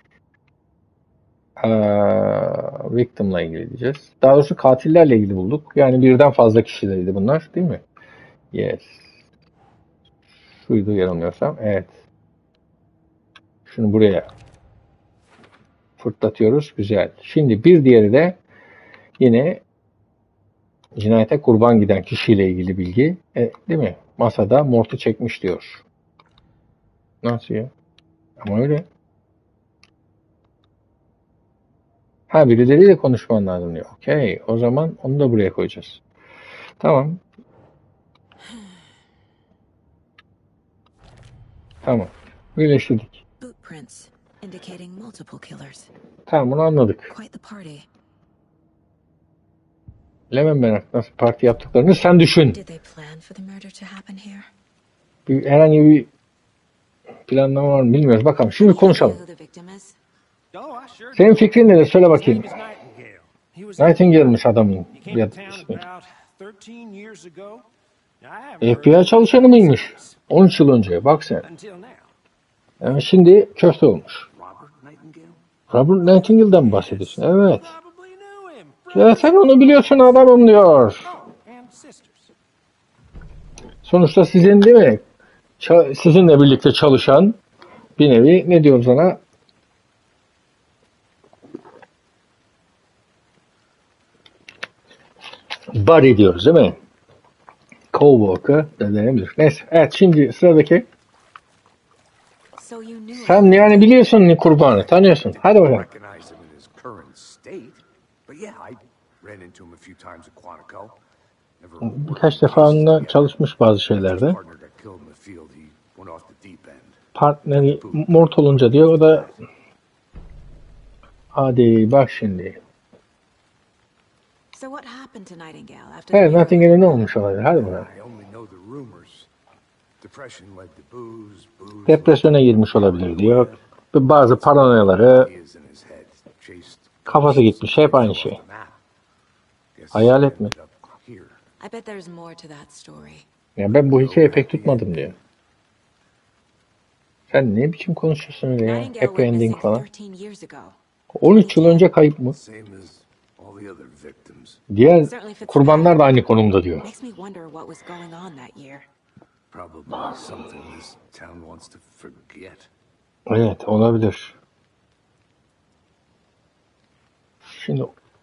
Ee, victim'la ilgili diyeceğiz. Daha doğrusu katillerle ilgili bulduk. Yani birden fazla kişilerdi bunlar, değil mi? Yes. Şuydu yanılmıyorsam. Evet. Şunu buraya fırlatıyoruz. Güzel. Şimdi bir diğeri de yine cinayete kurban giden kişiyle ilgili bilgi. E, değil mi? Masada mortu çekmiş diyor. Nasıl ya? Ama öyle. Ha, birileriyle konuşman lazım diyor. Okey. O zaman onu da buraya koyacağız. Tamam. Tamam. Birleştirdik. Boot prints indicating multiple killers. Tamam, bunu anladık. Quite the party. Bilemem ben artık nasıl parti yaptıklarını. Sen düşün. Did they plan for the murder to happen here? Bir, herhangi bir planlama var mı bilmiyoruz. Bakalım. Şimdi Do you know konuşalım. who the victim is? Oh, I sure Senin do. fikrin nedir? Söyle His name bakayım. is Nightingale. He was a Nightingale'miş adamın He came bir to town ismi. about thirteen years ago. I haven't heard F B I of çalışanı mıymış? on üç yıl önce. Bak sen. him until now. Yani şimdi köfte olmuş. Robert Nightingale? Robert Nightingale'den mi bahsediyorsun? Evet. Probably knew him. Ya sen onu biliyorsun adamım diyor. Oh, and sisters. Sonuçta sizin değil mi? Ça- sizinle birlikte çalışan bir nevi ne diyoruz ona? Buddy diyoruz değil mi? Coworker da denebilir. Neyse. Evet, şimdi sıradaki. So you knew Sen yani biliyorsun kurbanı. Tanıyorsun. Hadi bakalım. Recognize him in his current state, but yeah, I ran into him a few times at Quantico. Never worked Birkaç defa onunla together. çalışmış bazı His şeylerde. partner got killed in the field. He went off the deep end. Partneri mort olunca diyor. O da hadi bak şimdi. So what happened to Nightingale after Evet, the Nottingham'e ne olmuş olabilir? Hadi bakalım. I only know the rumors. Depression led to booze, booze led Depresyona girmiş olabilir diyor. Bazı paranoyaları, ideas in his head. Chased kafası gitmiş. Hep aynı şey. Guess Hayalet mi? ended up here. I bet there's more to that story. Ya ben bu hikayeyi pek tutmadım diyor. Sen ne biçim konuşuyorsun öyle ya? Nightingale Happy went ending missing falan. thirteen years ago. on üç yıl önce kayıp mı? Same as all the other victims. Diğer kurbanlar da aynı konumda diyor. Makes me wonder what was going on that year. Probably something this town wants to forget. Evet, olabilir. Şimdi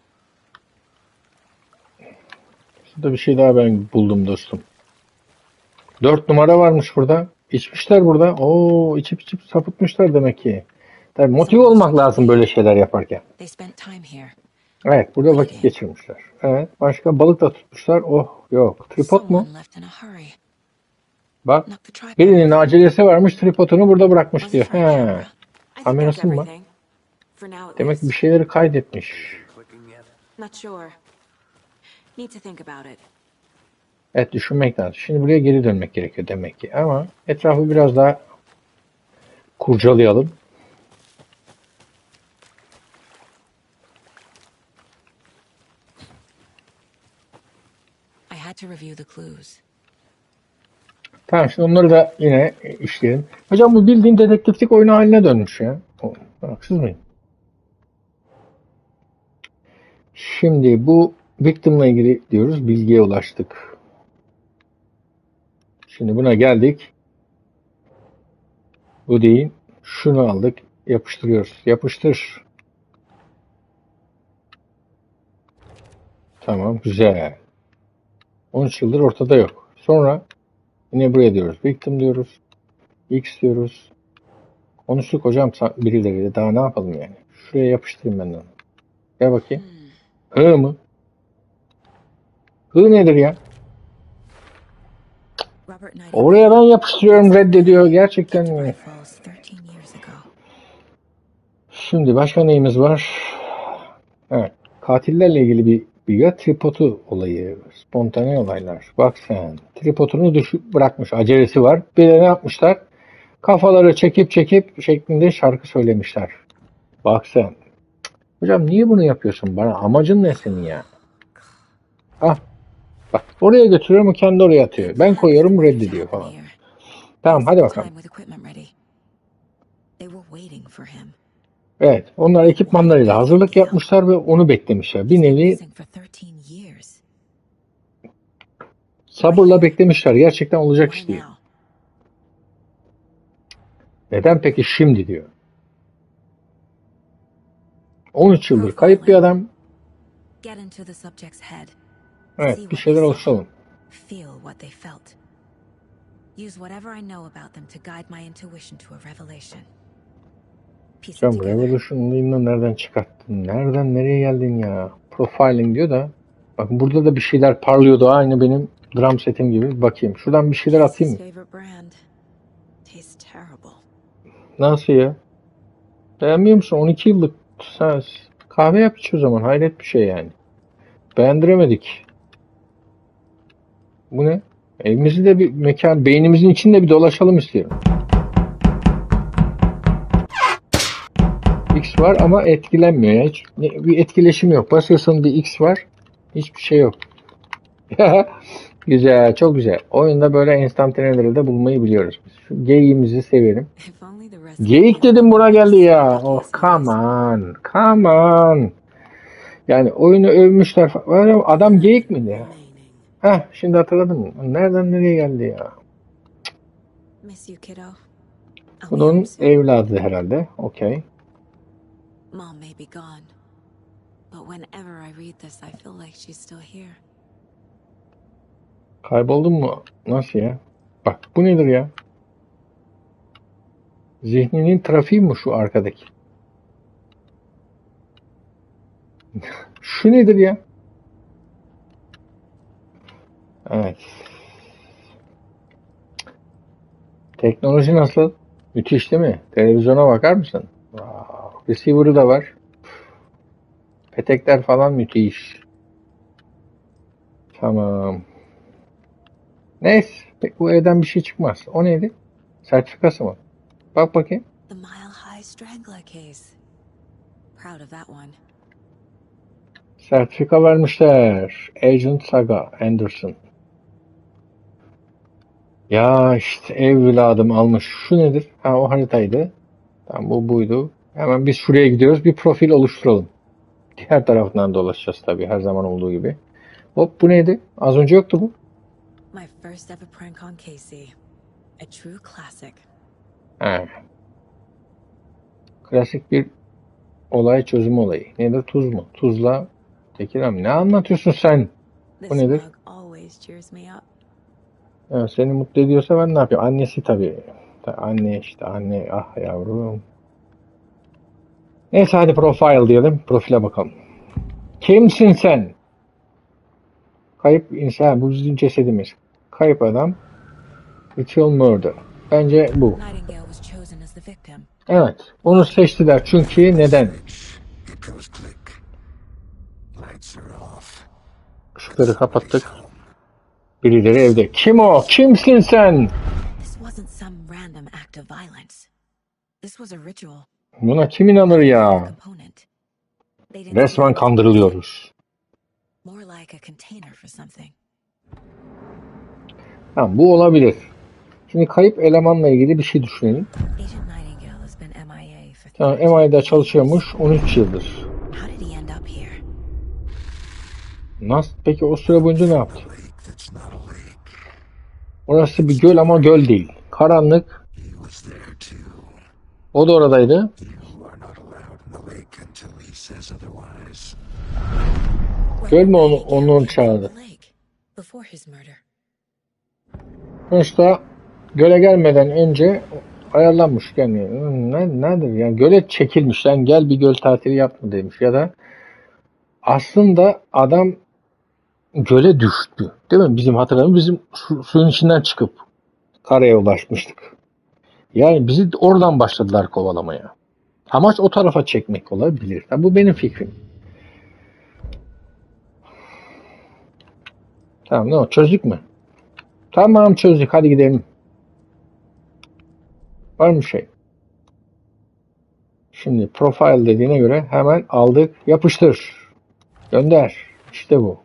şurada bir şey daha ben buldum dostum. Dört numara varmış burada. İçmişler burada. Oo, içip içip sapıtmışlar demek ki. Tabii motive olmak lazım böyle şeyler yaparken. They spent time here. Evet, burada vakit geçirmişler. Evet, başka balık da tutmuşlar. Oh, yok. Tripod mu? Someone left in a hurry. Bak, Knocked the tripod. birinin acelesi varmış, tripodunu burada bırakmış Was diyor. it for a camera? He. I think Kamerası that's mı var? everything. For now at Demek ki bir least. şeyleri kaydetmiş. Clicking yet? Not sure. Need to think about it. Evet, düşünmek lazım. Şimdi buraya geri dönmek gerekiyor demek ki. Ama etrafı biraz daha kurcalayalım. I had to review the clues. Tamam, şimdi onları da yine işleyelim. Hocam bu bildiğin dedektiflik oyunu haline dönmüş ya. O, haksız mıyım? Şimdi bu victim'la ilgili diyoruz. Bilgiye ulaştık. Şimdi buna geldik. Bu değil. Şunu aldık. Yapıştırıyoruz. Yapıştır. Tamam, güzel. on üç yıldır ortada yok. Sonra yine buraya diyoruz. Victim diyoruz. X diyoruz. Konuştuk hocam birileriyle. Daha ne yapalım yani? Şuraya yapıştırayım ben de onu. Gel bakayım. Hı mı? Hı nedir ya? Robert Nightingale. Oraya ben yapıştırıyorum, reddediyor. Gerçekten mi? Falls thirteen years ago. Şimdi başka neyimiz var? Evet. Katillerle ilgili bir bilgi. Tripodu olayı. Spontane olaylar. Bak sen. Tripodunu düşüp bırakmış. Acelesi var. Bir de ne yapmışlar? Kafaları çekip çekip şeklinde şarkı söylemişler. Bak sen. Hocam niye bunu yapıyorsun bana? Amacın ne senin ya? Ah. Bak oraya götürüyorum, o kendi oraya atıyor. Ben koyuyorum, reddediyor falan. Tamam, hadi bakalım. Time with equipment ready. They were waiting for him. Evet, onlar ekipmanlarıyla hazırlık yapmışlar ve onu beklemişler. Bir nevi Missing for thirteen years. sabırla beklemişler. Gerçekten olacak iş Why değil. now? Neden peki şimdi diyor. on üç yıldır kayıp bir adam. Get into the subject's head. Evet, bir şeyler oluşturalım. Feel what they felt. Use whatever I know about them to guide my intuition to a revelation. Piece it Hocam together. Revolution'ı nereden çıkarttın? Nereden nereye geldin ya? Profiling diyor da. Bak burada da bir şeyler parlıyordu. Aynı benim drum setim gibi. Bakayım. Şuradan bir şeyler atayım mı? His favorite brand. Tastes terrible. Nasıl ya? Beğenmiyor musun? on iki yıllık sen kahve yap iç o zaman. Hayret bir şey yani. Beğendiremedik. Bu ne? Evimizi de bir mekan, beynimizin içinde bir dolaşalım istiyorum. X var ama etkilenmiyor ya. Hiç ne- bir etkileşim yok. Basıyorsun bir X var. Hiçbir şey yok. Güzel, çok güzel. Oyunda böyle enstantaneleri de bulmayı biliyoruz biz. Şu geyiğimizi severim. If only the rest of Geyik the dedim buna geldi ya. Yes, Oh yes. come on. Come on. Yani oyunu övmüşler falan. Öyle adam geyik miydi ya? remaining. Heh, şimdi hatırladım. Nereden nereye geldi ya? Miss you, kiddo. I'll Bu be da onun home soon. evladı herhalde. Okey. Mom may be gone, but whenever I read this, I feel like she's still here. Kayboldun mu? Nasıl ya? Bak bu nedir ya? Zihninin trafiği mi şu arkadaki? Şu nedir ya? Evet. Teknoloji nasıl? Müthiş değil mi? Televizyona bakar mısın? Wow. Receiver'ı da var. Petekler falan müthiş. Tamam. Neyse. Pek bu evden bir şey çıkmaz. O neydi? Sertifikası mı? Bak bakayım. The Mile High Strangler case. Proud of that one. Sertifika vermişler. Agent Saga Anderson. Ya işte evladım almış. Şu nedir? Ha o haritaydı. Tamam bu buydu. Hemen biz şuraya gidiyoruz. Bir profil oluşturalım. Diğer tarafından dolaşacağız tabii her zaman olduğu gibi. Hop bu neydi? Az önce yoktu bu. My first ever prank on Casey. A true classic. Ha. Klasik bir olay çözüm olayı. Nedir? Tuz mu? Tuzla tekila mı? Ne anlatıyorsun sen? This Bu nedir? mug always cheers me up. Ya seni mutlu ediyorsa ben ne yapayım? Annesi tabii. Ta- Anne işte anne. Ah yavrum. Neyse hadi profile diyelim. Profile bakalım. Kimsin sen? Kayıp insan. Bu bizim cesedimiz. Kayıp adam. Ritual murder. Bence bu. Nightingale was chosen as the victim. Evet. Onu seçtiler. Çünkü neden? It goes click. Lights are off. Işıkları kapattık. Birileri evde. Kim o? Kimsin sen? This wasn't some random act of violence. This was a ritual. Buna kim inanır A ya? component. They didn't Resmen see it. kandırılıyoruz. More like a container for something. Tamam, bu olabilir. Şimdi kayıp elemanla ilgili bir şey düşünelim. Agent Nightingale has been M I A for Tamam, thirty M I'da years. çalışıyormuş on üç yıldır. How did he end up here? Nasıl? Peki o süre boyunca ne yaptı? Lake that's not a lake. Orası bir göl ama göl değil. Karanlık. He was there too. O da oradaydı. You are not allowed in the lake until he says otherwise. Göl mü onu, onu çağırdı? The lake before his murder. Sonuçta göle gelmeden önce ayarlanmış yani ne, nedir yani göle çekilmiş yani gel bir göl tatili yapma demiş ya da aslında adam göle düştü değil mi bizim hatırladığımız bizim su, suyun içinden çıkıp karaya ulaşmıştık yani bizi oradan başladılar kovalamaya amaç o tarafa çekmek olabilir tabi bu benim fikrim. Tamam ne o çözdük mü? Tamam çözdük hadi gidelim. Var mı şey? Şimdi profile dediğine göre hemen aldık. Yapıştır. Gönder. İşte bu.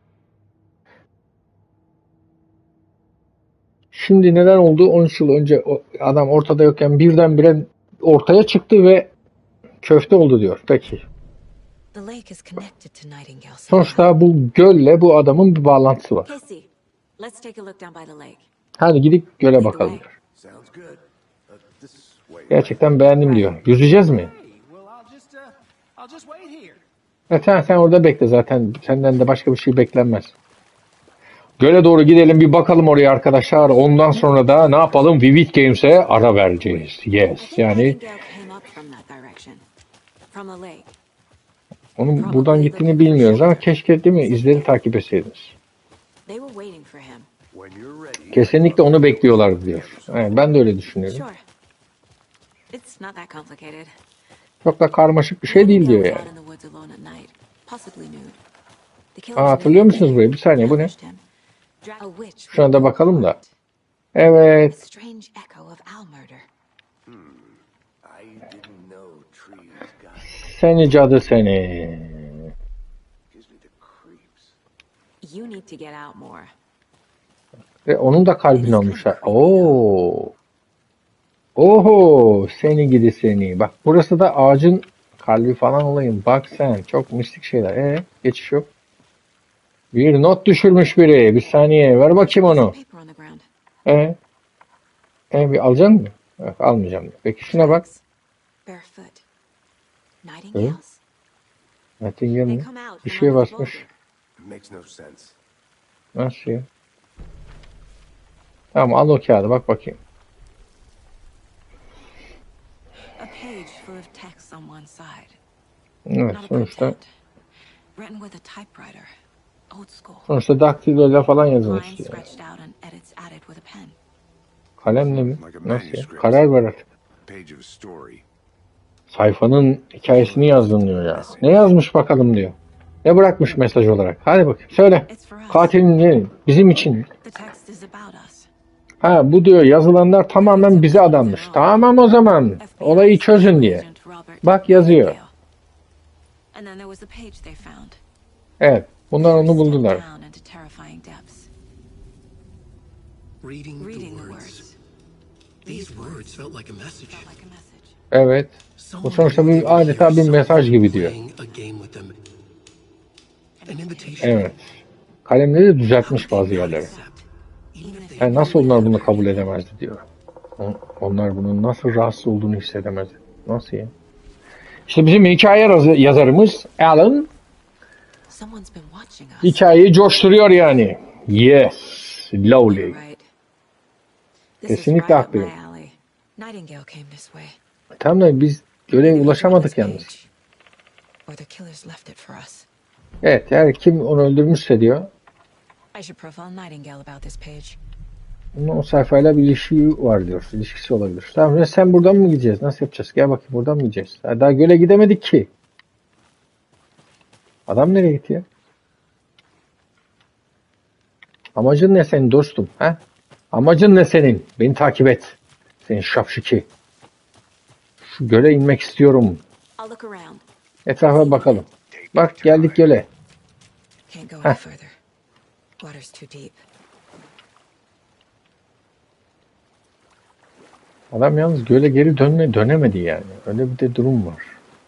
Şimdi neden oldu? on üç yıl önce o adam ortada yokken birdenbire ortaya çıktı ve köfte oldu diyor. Peki. The lake is connected to Nightingale. somehow. Sonuçta bu gölle bu adamın bir bağlantısı var. Casey, let's take a look down by the lake. Hadi gidip göle bakalım diyor. Sounds good. Uh, this way. Gerçekten beğendim diyor. Yüzeceğiz mi? Hey, well, I'll just, uh, I'll just wait here. Evet sen, sen orada bekle zaten. Senden de başka bir şey beklenmez. Göle doğru gidelim bir bakalım oraya arkadaşlar. Ondan sonra da ne yapalım? Vivid Games'e ara vereceğiz. I Yes. think Yani Nightingale came up from that direction. From the lake. onun buradan gittiğini bilmiyoruz ama keşke değil mi izleri takip etseydiniz. They were waiting for him. When you're ready. Kesinlikle onu bekliyorlar diyor. Yani ben de öyle düşünüyorum. Sure. It's not that complicated. Çok da karmaşık bir şey değil diyor Nightingale was yani. out in the woods alone at night, possibly nude. The killers Aa, hatırlıyor waited musunuz burayı? Bir saniye bu ne? ambushed him. A witch Şuna da with no bakalım da. heart. A Evet. strange echo of Al murder. I didn't know trees got Seni cadı seni. gives me the creeps. You need to get out more. Ve onun da kalbini almışlar. Oo. Oho. Seni gidi seni. Bak burası da ağacın kalbi falan olayım. Bak sen. Çok mistik şeyler. E geçiş yok. Bir not düşürmüş biri. Bir saniye. Ver bakayım onu. Paper on the ground. E. E bir alacaksın mı? Yok almayacağım diyor. Peki şuna bak. Barefoot. Nightingales? Nightingale They mi? come out Bir from şeye under the basmış. boulder. Makes no sense. Nasıl ya? Tamam al o kağıdı bak bakayım. A page full of text on one side. Evet Not a sonuçta pretend. Written with a typewriter. Old school. sonuçta daktiloyla falan yazılmış Lines diyor. scratched out and edits added with a pen. Kalemle mi? Like a Nasıl ya? manuscript. Karar ver artık. Page of a story. Sayfanın hikayesini yazdın diyor ya. Ne yazmış bakalım diyor. Ne bırakmış mesaj olarak. Hadi bakayım söyle. It's for us. Katilin ne? Bizim için. The text is about us. Ha bu diyor yazılanlar tamamen bize adanmış. Tamam o zaman olayı çözün diye. Agent Robert Bak yazıyor. Nightingale. And then there was the page they found. Evet bunlar onu buldular. Down into terrifying depths. Reading, Reading the the words. words. These words felt like a message. Felt like a message. Evet. Bu sonuçta bir adeta bir mesaj gibi diyor. Playing a game with them. An invitation. Evet. Kalemleri düzeltmiş bazı yerleri. Even if they Yani nasıl onlar bunu kabul edemezdi diyor. On- Onlar bunun nasıl rahatsız olduğunu hissedemezdi. Nasıl ya? İşte bizim hikaye yazı- yazarımız Alan Someone's been watching us. hikayeyi coşturuyor yani. Yes, lovely. You're right. This is Kesinlikle right up my haklıyım. alley. Nightingale came this way. Tam da biz göreve ulaşamadık yalnız. Or the killers left it for us. Evet, eğer kim onu öldürmüşse diyor, I should profile Nightingale about this page. bunun o sayfayla bir ilişki var diyor. İlişkisi olabilir. Tamam ya sen buradan mı gideceğiz? Nasıl yapacağız? Gel bakayım buradan mı gideceğiz? Ya daha göle gidemedik ki. Adam nereye gitti ya? Amacın ne senin dostum? He? Amacın ne senin? Beni takip et. Senin şapşiki. Şu göle inmek istiyorum. I'll look around. Etrafa bakalım. Bak geldik göle. Can't go Huh. any further. Water's too deep. Adam yalnız göle geri dönme, dönemedi yani. Öyle bir de durum var.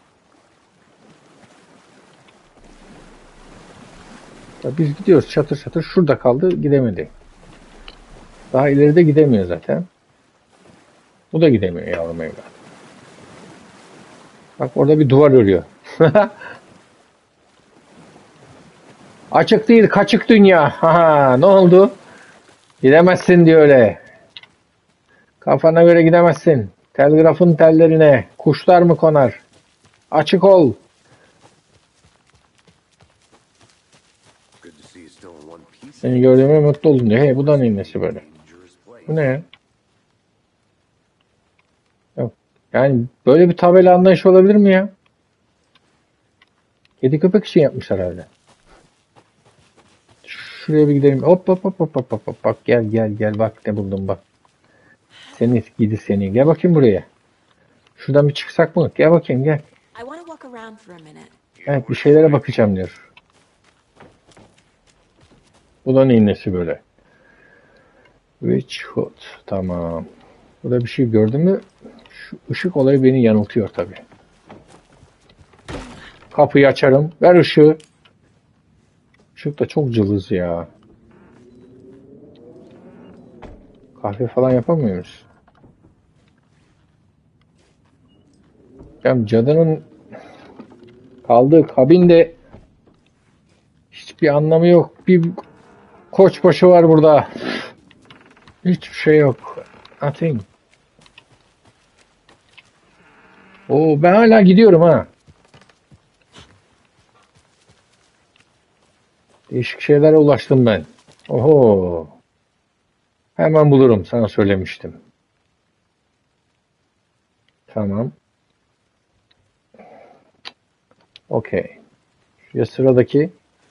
Ya biz gidiyoruz çatır çatır. Şurada kaldı gidemedi. Daha ileride gidemiyor zaten. Bu da gidemiyor yavrum evlat. Bak orada bir duvar örüyor. Açık değil kaçık dünya. Haha, ne oldu? Gidemezsin diyor öyle. Kafana göre gidemezsin. Telgrafın tellerine kuşlar mı konar? Açık ol. Good to see you still in one piece. Seni gördüğüme mutlu oldum diyor. Hey bu da neyin nesi böyle? Dangerous place. Bu ne ya? Yok. Yani böyle bir tabela anlayışı olabilir mi ya? Kedi köpek için yapmış herhalde. Şuraya bir gidelim. Hop hop hop hop hop hop. hop. Bak gel gel gel bak ne buldum bak. Seni gidi seni. Gel bakayım buraya. Şuradan bir çıksak mı? Gel bakayım gel. I want to walk around for a minute. Evet bir şeylere bakacağım diyor. Bu da neyin nesi böyle? Witch Hood. Tamam. Burada bir şey gördün mü? Şu ışık olayı beni yanıltıyor tabii. Kapıyı açarım. Ver ışığı. Işık da çok cılız ya. Kahve falan yapamıyor muyuz? Yani cadının kaldığı kabinde hiçbir anlamı yok. Bir koçbaşı var burada. Hiçbir şey yok. Nothing. Oo, ben hala gidiyorum ha. Değişik şeylere ulaştım ben. Oho. Hemen bulurum. Sana söylemiştim. Tamam. Okey. Ya sıradaki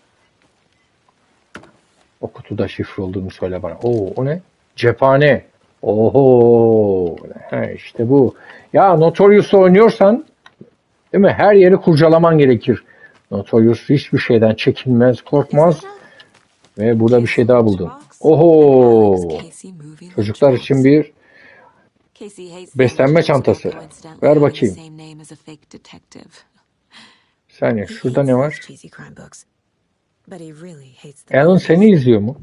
o kutuda şifre olduğunu söyle bana. Oo, o ne? Cephane. Oho. Ha, işte bu. Ya Notorious'u oynuyorsan değil mi? Her yeri kurcalaman gerekir. Notorious hiçbir şeyden çekinmez, korkmaz. Ve burada bir şey daha buldum. Oho. Çocuklar için bir beslenme çantası. Ver bakayım. Bir saniye. Şurada ne var? Alan seni izliyor mu?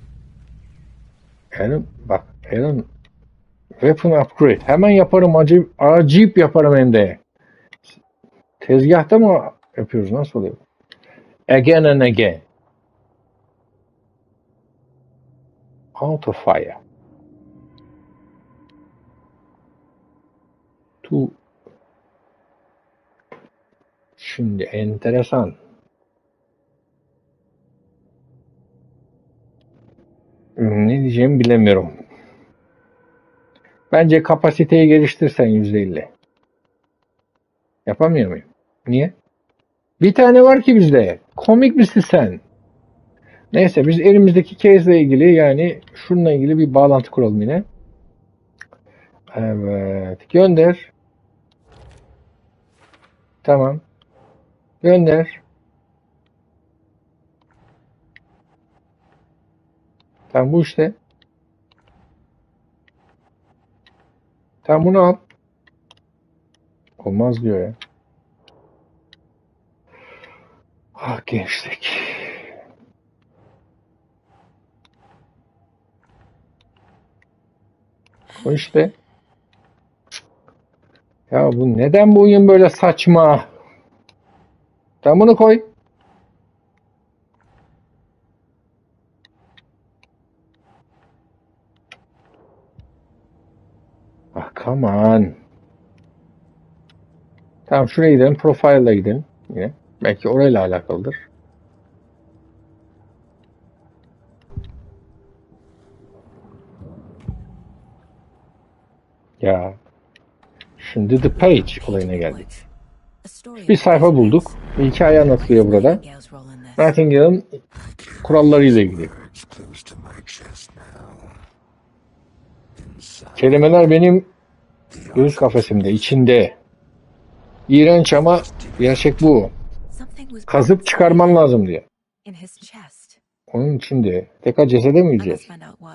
Alan bak. Alan weapon upgrade. Hemen yaparım. Acayip, acayip yaparım hem de. Tezgahta mı yapıyoruz? Nasıl oluyor? Again and again. Auto fire. Tu. Şimdi enteresan. Ne diyeceğimi bilemiyorum. Bence kapasiteyi geliştirsen yüzde elli. Yapamıyor muyum? Niye? Bir tane var ki bizde. Komik misin sen? Neyse biz elimizdeki case'le ilgili yani şununla ilgili bir bağlantı kuralım yine. Evet. Gönder. Tamam. Gönder. Tamam bu işte. Tamam bunu al. Olmaz diyor ya. Ah gençlik. O işte. Ya bu neden bu oyun böyle saçma? Tamam bunu koy. Ah come on. Tamam şuraya gidelim. Profile'la gidelim. Yine. Belki orayla alakalıdır. Ya. Şimdi the page olayına geldik. Bir sayfa bulduk. Bir hikaye anlatılıyor burada. Nightingale'ın kurallarıyla ilgili. Kelimeler benim göğüs kafesimde, içinde. İğrenç ama gerçek bu. Kazıp çıkarman lazım diye. Onun içinde. Tekrar cesede mi yiyeceğiz?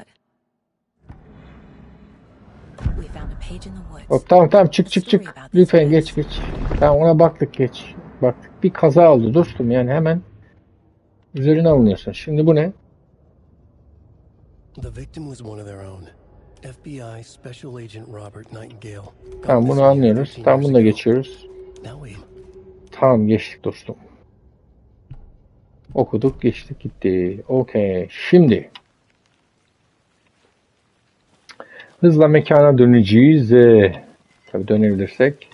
Yok, tamam tamam çık çık çık. Lütfen geç geç. Tamam ona baktık geç. Baktık bir kaza oldu dostum yani hemen üzerine alınıyorsun. Şimdi bu ne? The victim was one of their own. F B I Special Agent Robert Nightingale. Tamam bunu anlıyoruz. Tamam bunu da geçiyoruz. Tamam geçtik dostum. Okuduk geçtik gitti. Okey. Şimdi hızla mekana döneceğiz. Ee, tabii dönebilirsek.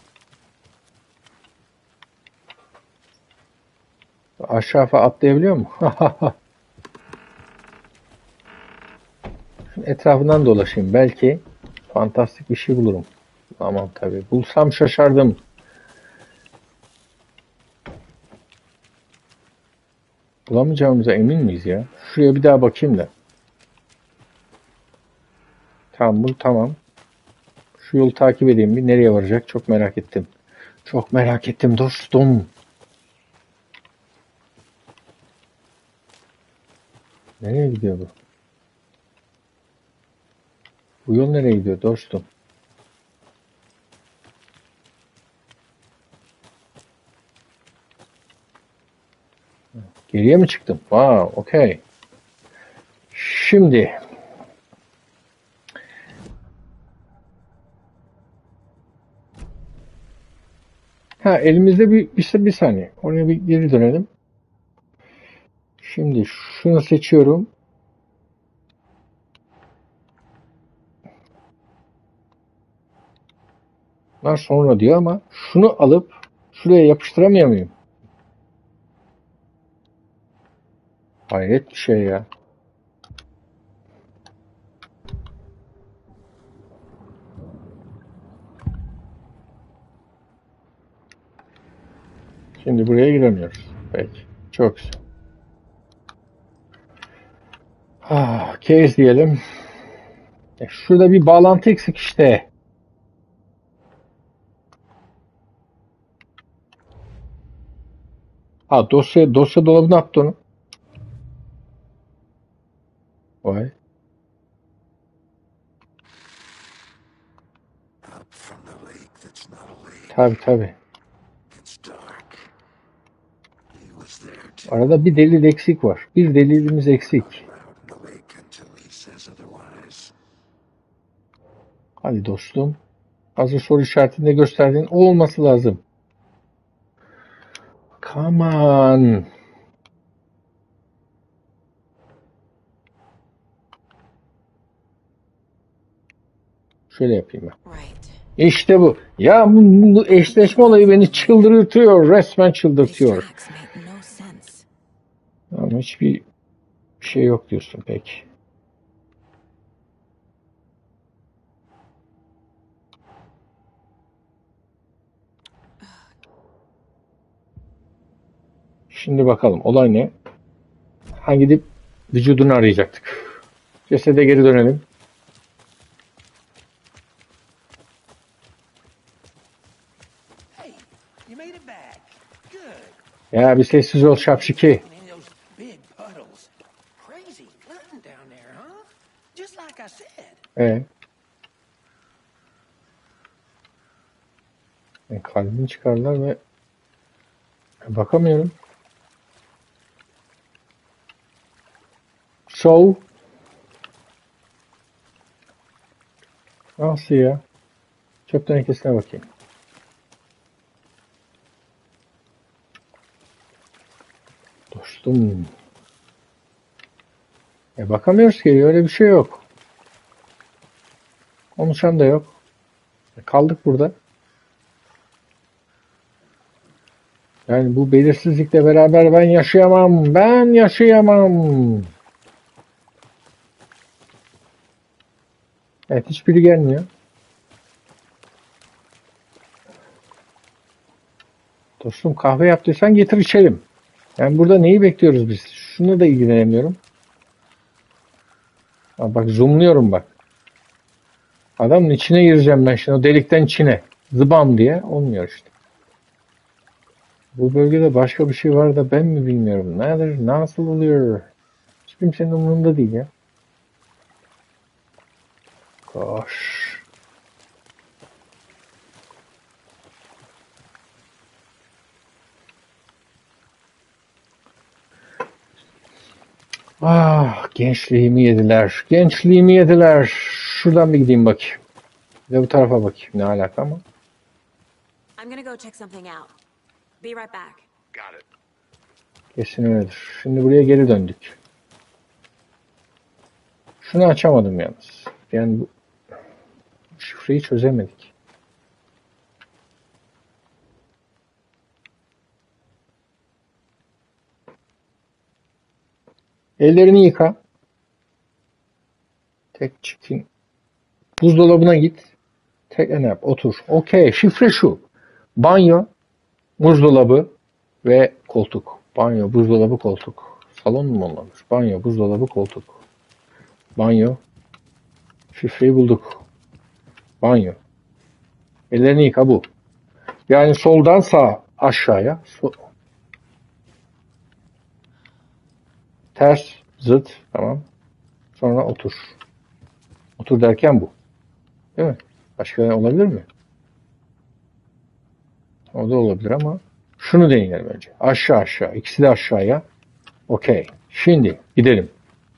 Aşağı atlayabiliyor mu? Etrafından dolaşayım. Belki fantastik bir şey bulurum. Aman tabii. Bulsam şaşardım. Bulamayacağımıza emin miyiz ya? Şuraya bir daha bakayım da. Tamam bu tamam. Şu yolu takip edeyim bir. Nereye varacak? Çok merak ettim. Çok merak ettim dostum. Nereye gidiyor bu? Bu yol nereye gidiyor dostum? Geriye mi çıktım? Wow, okey. Şimdi ha elimizde bir bir, bir saniye. Oraya bir geri dönelim. Şimdi şunu seçiyorum. Bunlar sonra diyor ama şunu alıp şuraya yapıştıramıyor muyum? Hayret bir şey ya. Şimdi buraya giremiyoruz. Peki. Çok güzel. Ah, case diyelim. E, şurada bir bağlantı eksik işte. Ha dosya dosya dolabına attı onu. Vay. Tabi tabi. Arada bir delil eksik var. Bir delilimiz eksik. Hadi dostum. Hazır soru işaretinde gösterdiğin o olması lazım. Come on. Şöyle yapayım ben. Right. İşte bu. Ya bu, bu eşleşme olayı beni çıldırtıyor. Resmen These çıldırtıyor. tracks make no sense. Ama hiçbir şey yok diyorsun peki. Şimdi bakalım olay ne? Ha gidip vücudunu arayacaktık. Cesede geri dönelim. Hey, you made it back. Good. Ya bir sessiz ol şapşiki. Man, those big puddles. Crazy flooding down there, huh? Just like I said. Ee, e, kalbini çıkardılar ve bakamıyorum. So nasıl ya? Çöp tenekesine bakayım. Dostum. E bakamıyoruz ki öyle bir şey yok. Konuşan da yok. E, kaldık burada. Yani bu belirsizlikle beraber ben yaşayamam. Ben yaşayamam. Evet hiçbiri gelmiyor. Dostum kahve yaptıysan getir içelim. Yani burada neyi bekliyoruz biz? Şuna da ilgilenemiyorum. Ha, bak zoomluyorum bak. Adamın içine gireceğim ben şimdi o delikten içine. Zıbam diye olmuyor işte. Bu bölgede başka bir şey var da ben mi bilmiyorum. Nedir? Nasıl oluyor? Hiç kimsenin umurunda değil ya. Gosh. Ah, gençliğimi yediler. Gençliğimi yediler. Şuradan bir gideyim bakayım. Bir de bu tarafa bakayım. Ne alaka ama. I'm gonna go check something out. Be right back. Got it. Kesin öyledir. Şimdi buraya geri döndük. Şunu açamadım yalnız. Yani bu şifreyi çözemedik. Ellerini yıka. Tek çıkın. Buzdolabına git. Tek ne yap? Otur. Okey. Şifre şu. Banyo, buzdolabı ve koltuk. Banyo, buzdolabı, koltuk. Salon mu olmamış? Banyo, buzdolabı, koltuk. Banyo. Şifreyi bulduk. Banyo. Ellerini yıka bu. Yani soldan sağ aşağıya. So Ters, zıt. Tamam. Sonra otur. Otur derken bu. Değil mi? Başka olabilir mi? O da olabilir ama şunu deneyelim önce. Aşağı aşağı. İkisi de aşağıya. Okey. Şimdi gidelim.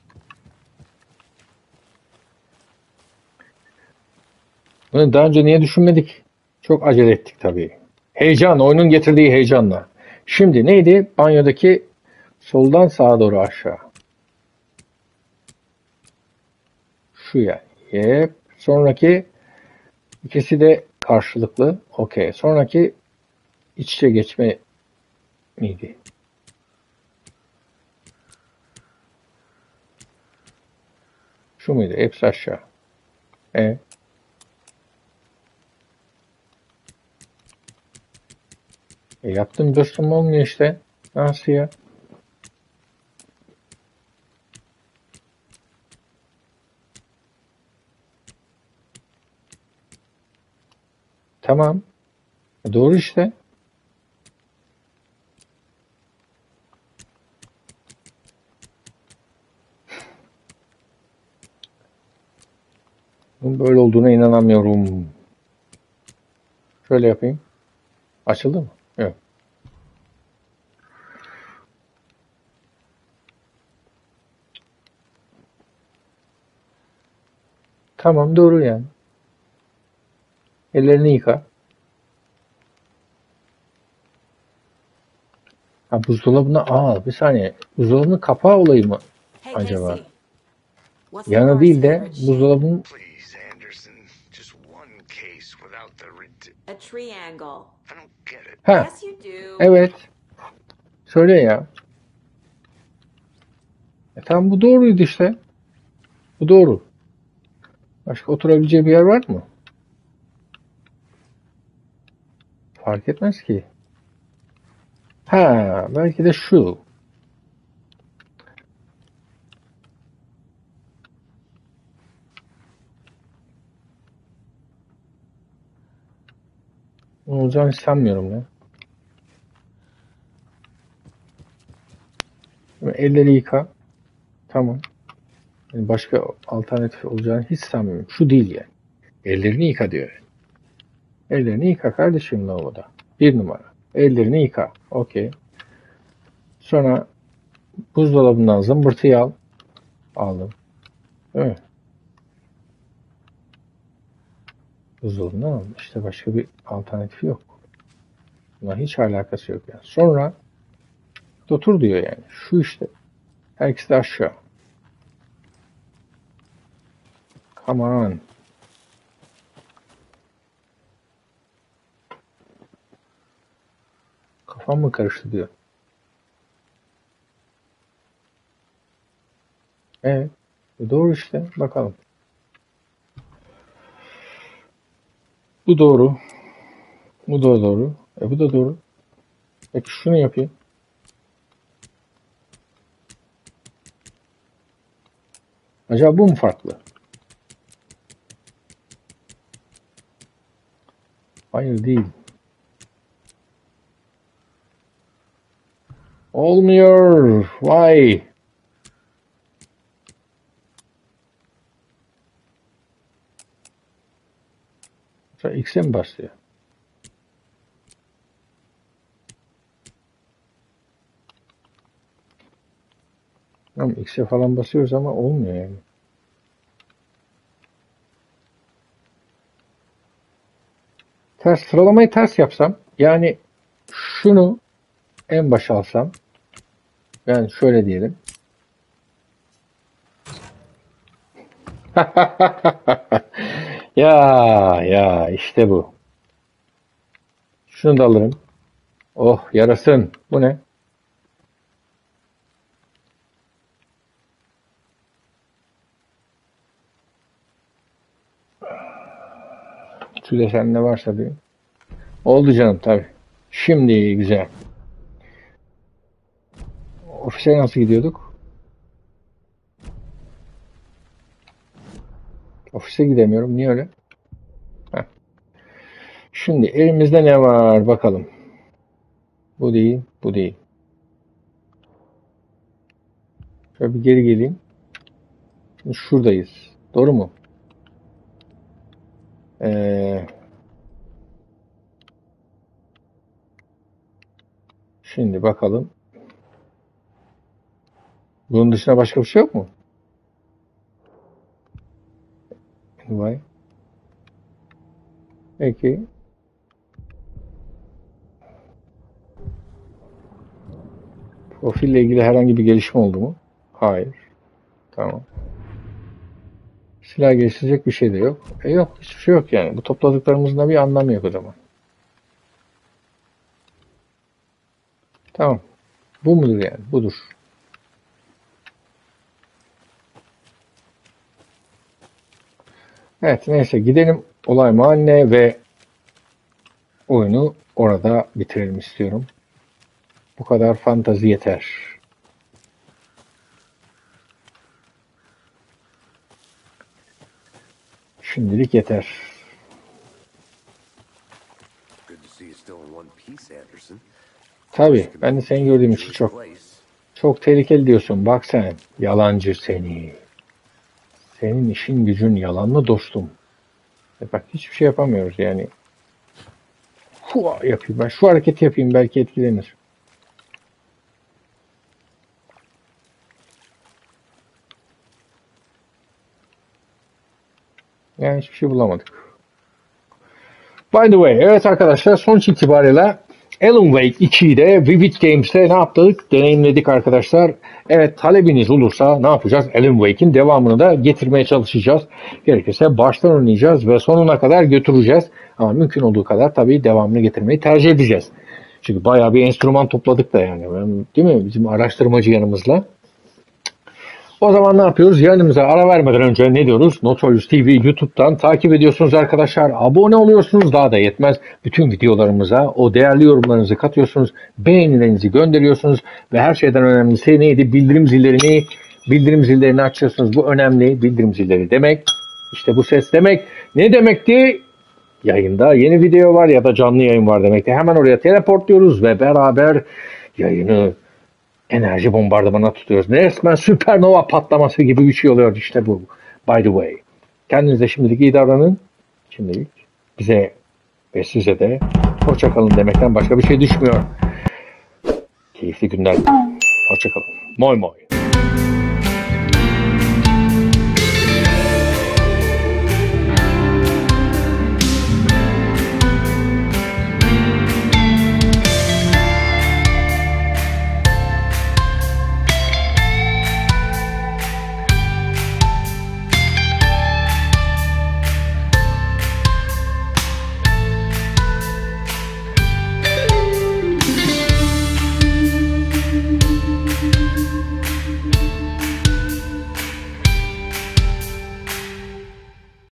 Bunu daha önce niye düşünmedik? Çok acele ettik tabii. Heyecan, oyunun getirdiği heyecanla. Şimdi neydi? Banyodaki soldan sağa doğru aşağı. Şu yani. Yep. Sonraki ikisi de karşılıklı. Okey. Sonraki iç içe geçme miydi? Şu muydu? Hepsi aşağı. E. E yaptım dostum olmuyor işte. Nasıl ya? Tamam. E doğru işte. Bunun böyle olduğuna inanamıyorum. Şöyle yapayım. Açıldı mı? Yok. Tamam doğru yani. Ellerini yıka. Ha buzdolabına aa bir saniye. Buzdolabının kapağı olayı mı Hey, acaba? Casey. What's the Yanı Morris değil de fridge? buzdolabının Please, Anderson. Just one case without the rid- A triangle. I don't get it. Ha, Yes, you do. evet. Söyle ya. E tamam, bu doğruydu işte. Bu doğru. Başka oturabileceği bir yer var mı? Fark etmez ki. Ha, belki de şu. Olacağını sanmıyorum ya. Elleri yıka. Tamam. Yani başka alternatif olacağını hiç sanmıyorum. Şu değil yani. Ellerini yıka diyor yani. Ellerini yıka kardeşim lavaboda. Bir numara. Ellerini yıka. Okey. Sonra buzdolabından zımbırtıyı al. Aldım. Değil mi? Buzdolabından aldım. İşte başka bir alternatifi yok. Buna hiç alakası yok yani. Sonra otur diyor yani. Şu işte. Herkes de aşağı. Come on. Kafam mı karıştı diyor. Evet. E doğru işte. Bakalım. Bu doğru. Bu da doğru. E bu da doğru. Peki şunu yapayım. Acaba bu mu farklı? Hayır değil. Olmuyor. Why? X'e mi basıyor? Tamam, X'e falan basıyoruz ama olmuyor yani. Ters sıralamayı ters yapsam, yani şunu en başa alsam, yani şöyle diyelim. Ya ya işte bu. Şunu da alırım. Oh yarasın. Bu ne? Tüle sende varsa diyor. Oldu canım tabii. Şimdi güzel. Ofise nasıl gidiyorduk? Ofise gidemiyorum. Niye öyle? Heh. Şimdi elimizde ne var bakalım. Bu değil, bu değil. Şöyle bir geri geleyim. Şimdi şuradayız. Doğru mu? Ee, şimdi bakalım. Bunun dışında başka bir şey yok mu? Vay. Peki. Profille ilgili herhangi bir gelişme oldu mu? Hayır. Tamam. Silah geliştirecek bir şey de yok. E yok. Hiçbir şey yok yani. Bu topladıklarımızın da bir anlamı yok o zaman. Tamam. Bu mudur yani? Budur. Evet neyse gidelim olay mahalline ve oyunu orada bitirelim istiyorum. Bu kadar fantazi yeter. Şimdilik yeter. Good to see you still in one piece, Anderson. Tabii ben de seni gördüğüm için çok çok tehlikeli diyorsun. Bak sen yalancı seni. Senin işin gücün yalan mı dostum? E bak hiçbir şey yapamıyoruz yani. Hua yapayım ben. Şu hareketi yapayım belki etkilenir. Yani hiçbir şey bulamadık. By the way, evet arkadaşlar sonuç itibariyle Alan Wake ikiyi de Vivid Games'te ne yaptık? Deneyimledik arkadaşlar. Evet talebiniz olursa ne yapacağız? Alan Wake'in devamını da getirmeye çalışacağız. Gerekirse baştan oynayacağız ve sonuna kadar götüreceğiz. Ama mümkün olduğu kadar tabii devamını getirmeyi tercih edeceğiz. Çünkü bayağı bir enstrüman topladık da yani. Değil mi? Bizim araştırmacı yanımızla. O zaman ne yapıyoruz? Yayınımıza ara vermeden önce ne diyoruz? Notorious T V YouTube'dan takip ediyorsunuz arkadaşlar. Abone oluyorsunuz. Daha da yetmez. Bütün videolarımıza o değerli yorumlarınızı katıyorsunuz. Beğenilerinizi gönderiyorsunuz. Ve her şeyden önemlisi neydi? Bildirim zillerini bildirim zillerini açıyorsunuz. Bu önemli. Bildirim zilleri demek. İşte bu ses demek. Ne demekti? Yayında yeni video var ya da canlı yayın var demekti. Hemen oraya teleportluyoruz ve beraber yayını enerji bombardımana tutuyoruz. Resmen süpernova patlaması gibi bir şey oluyor işte bu. By the way. Kendinize şimdilik iyi davranın. Şimdilik bize ve size de hoşça kalın demekten başka bir şey düşmüyor. Keyifli günler. Hoşça kalın. Moy moy.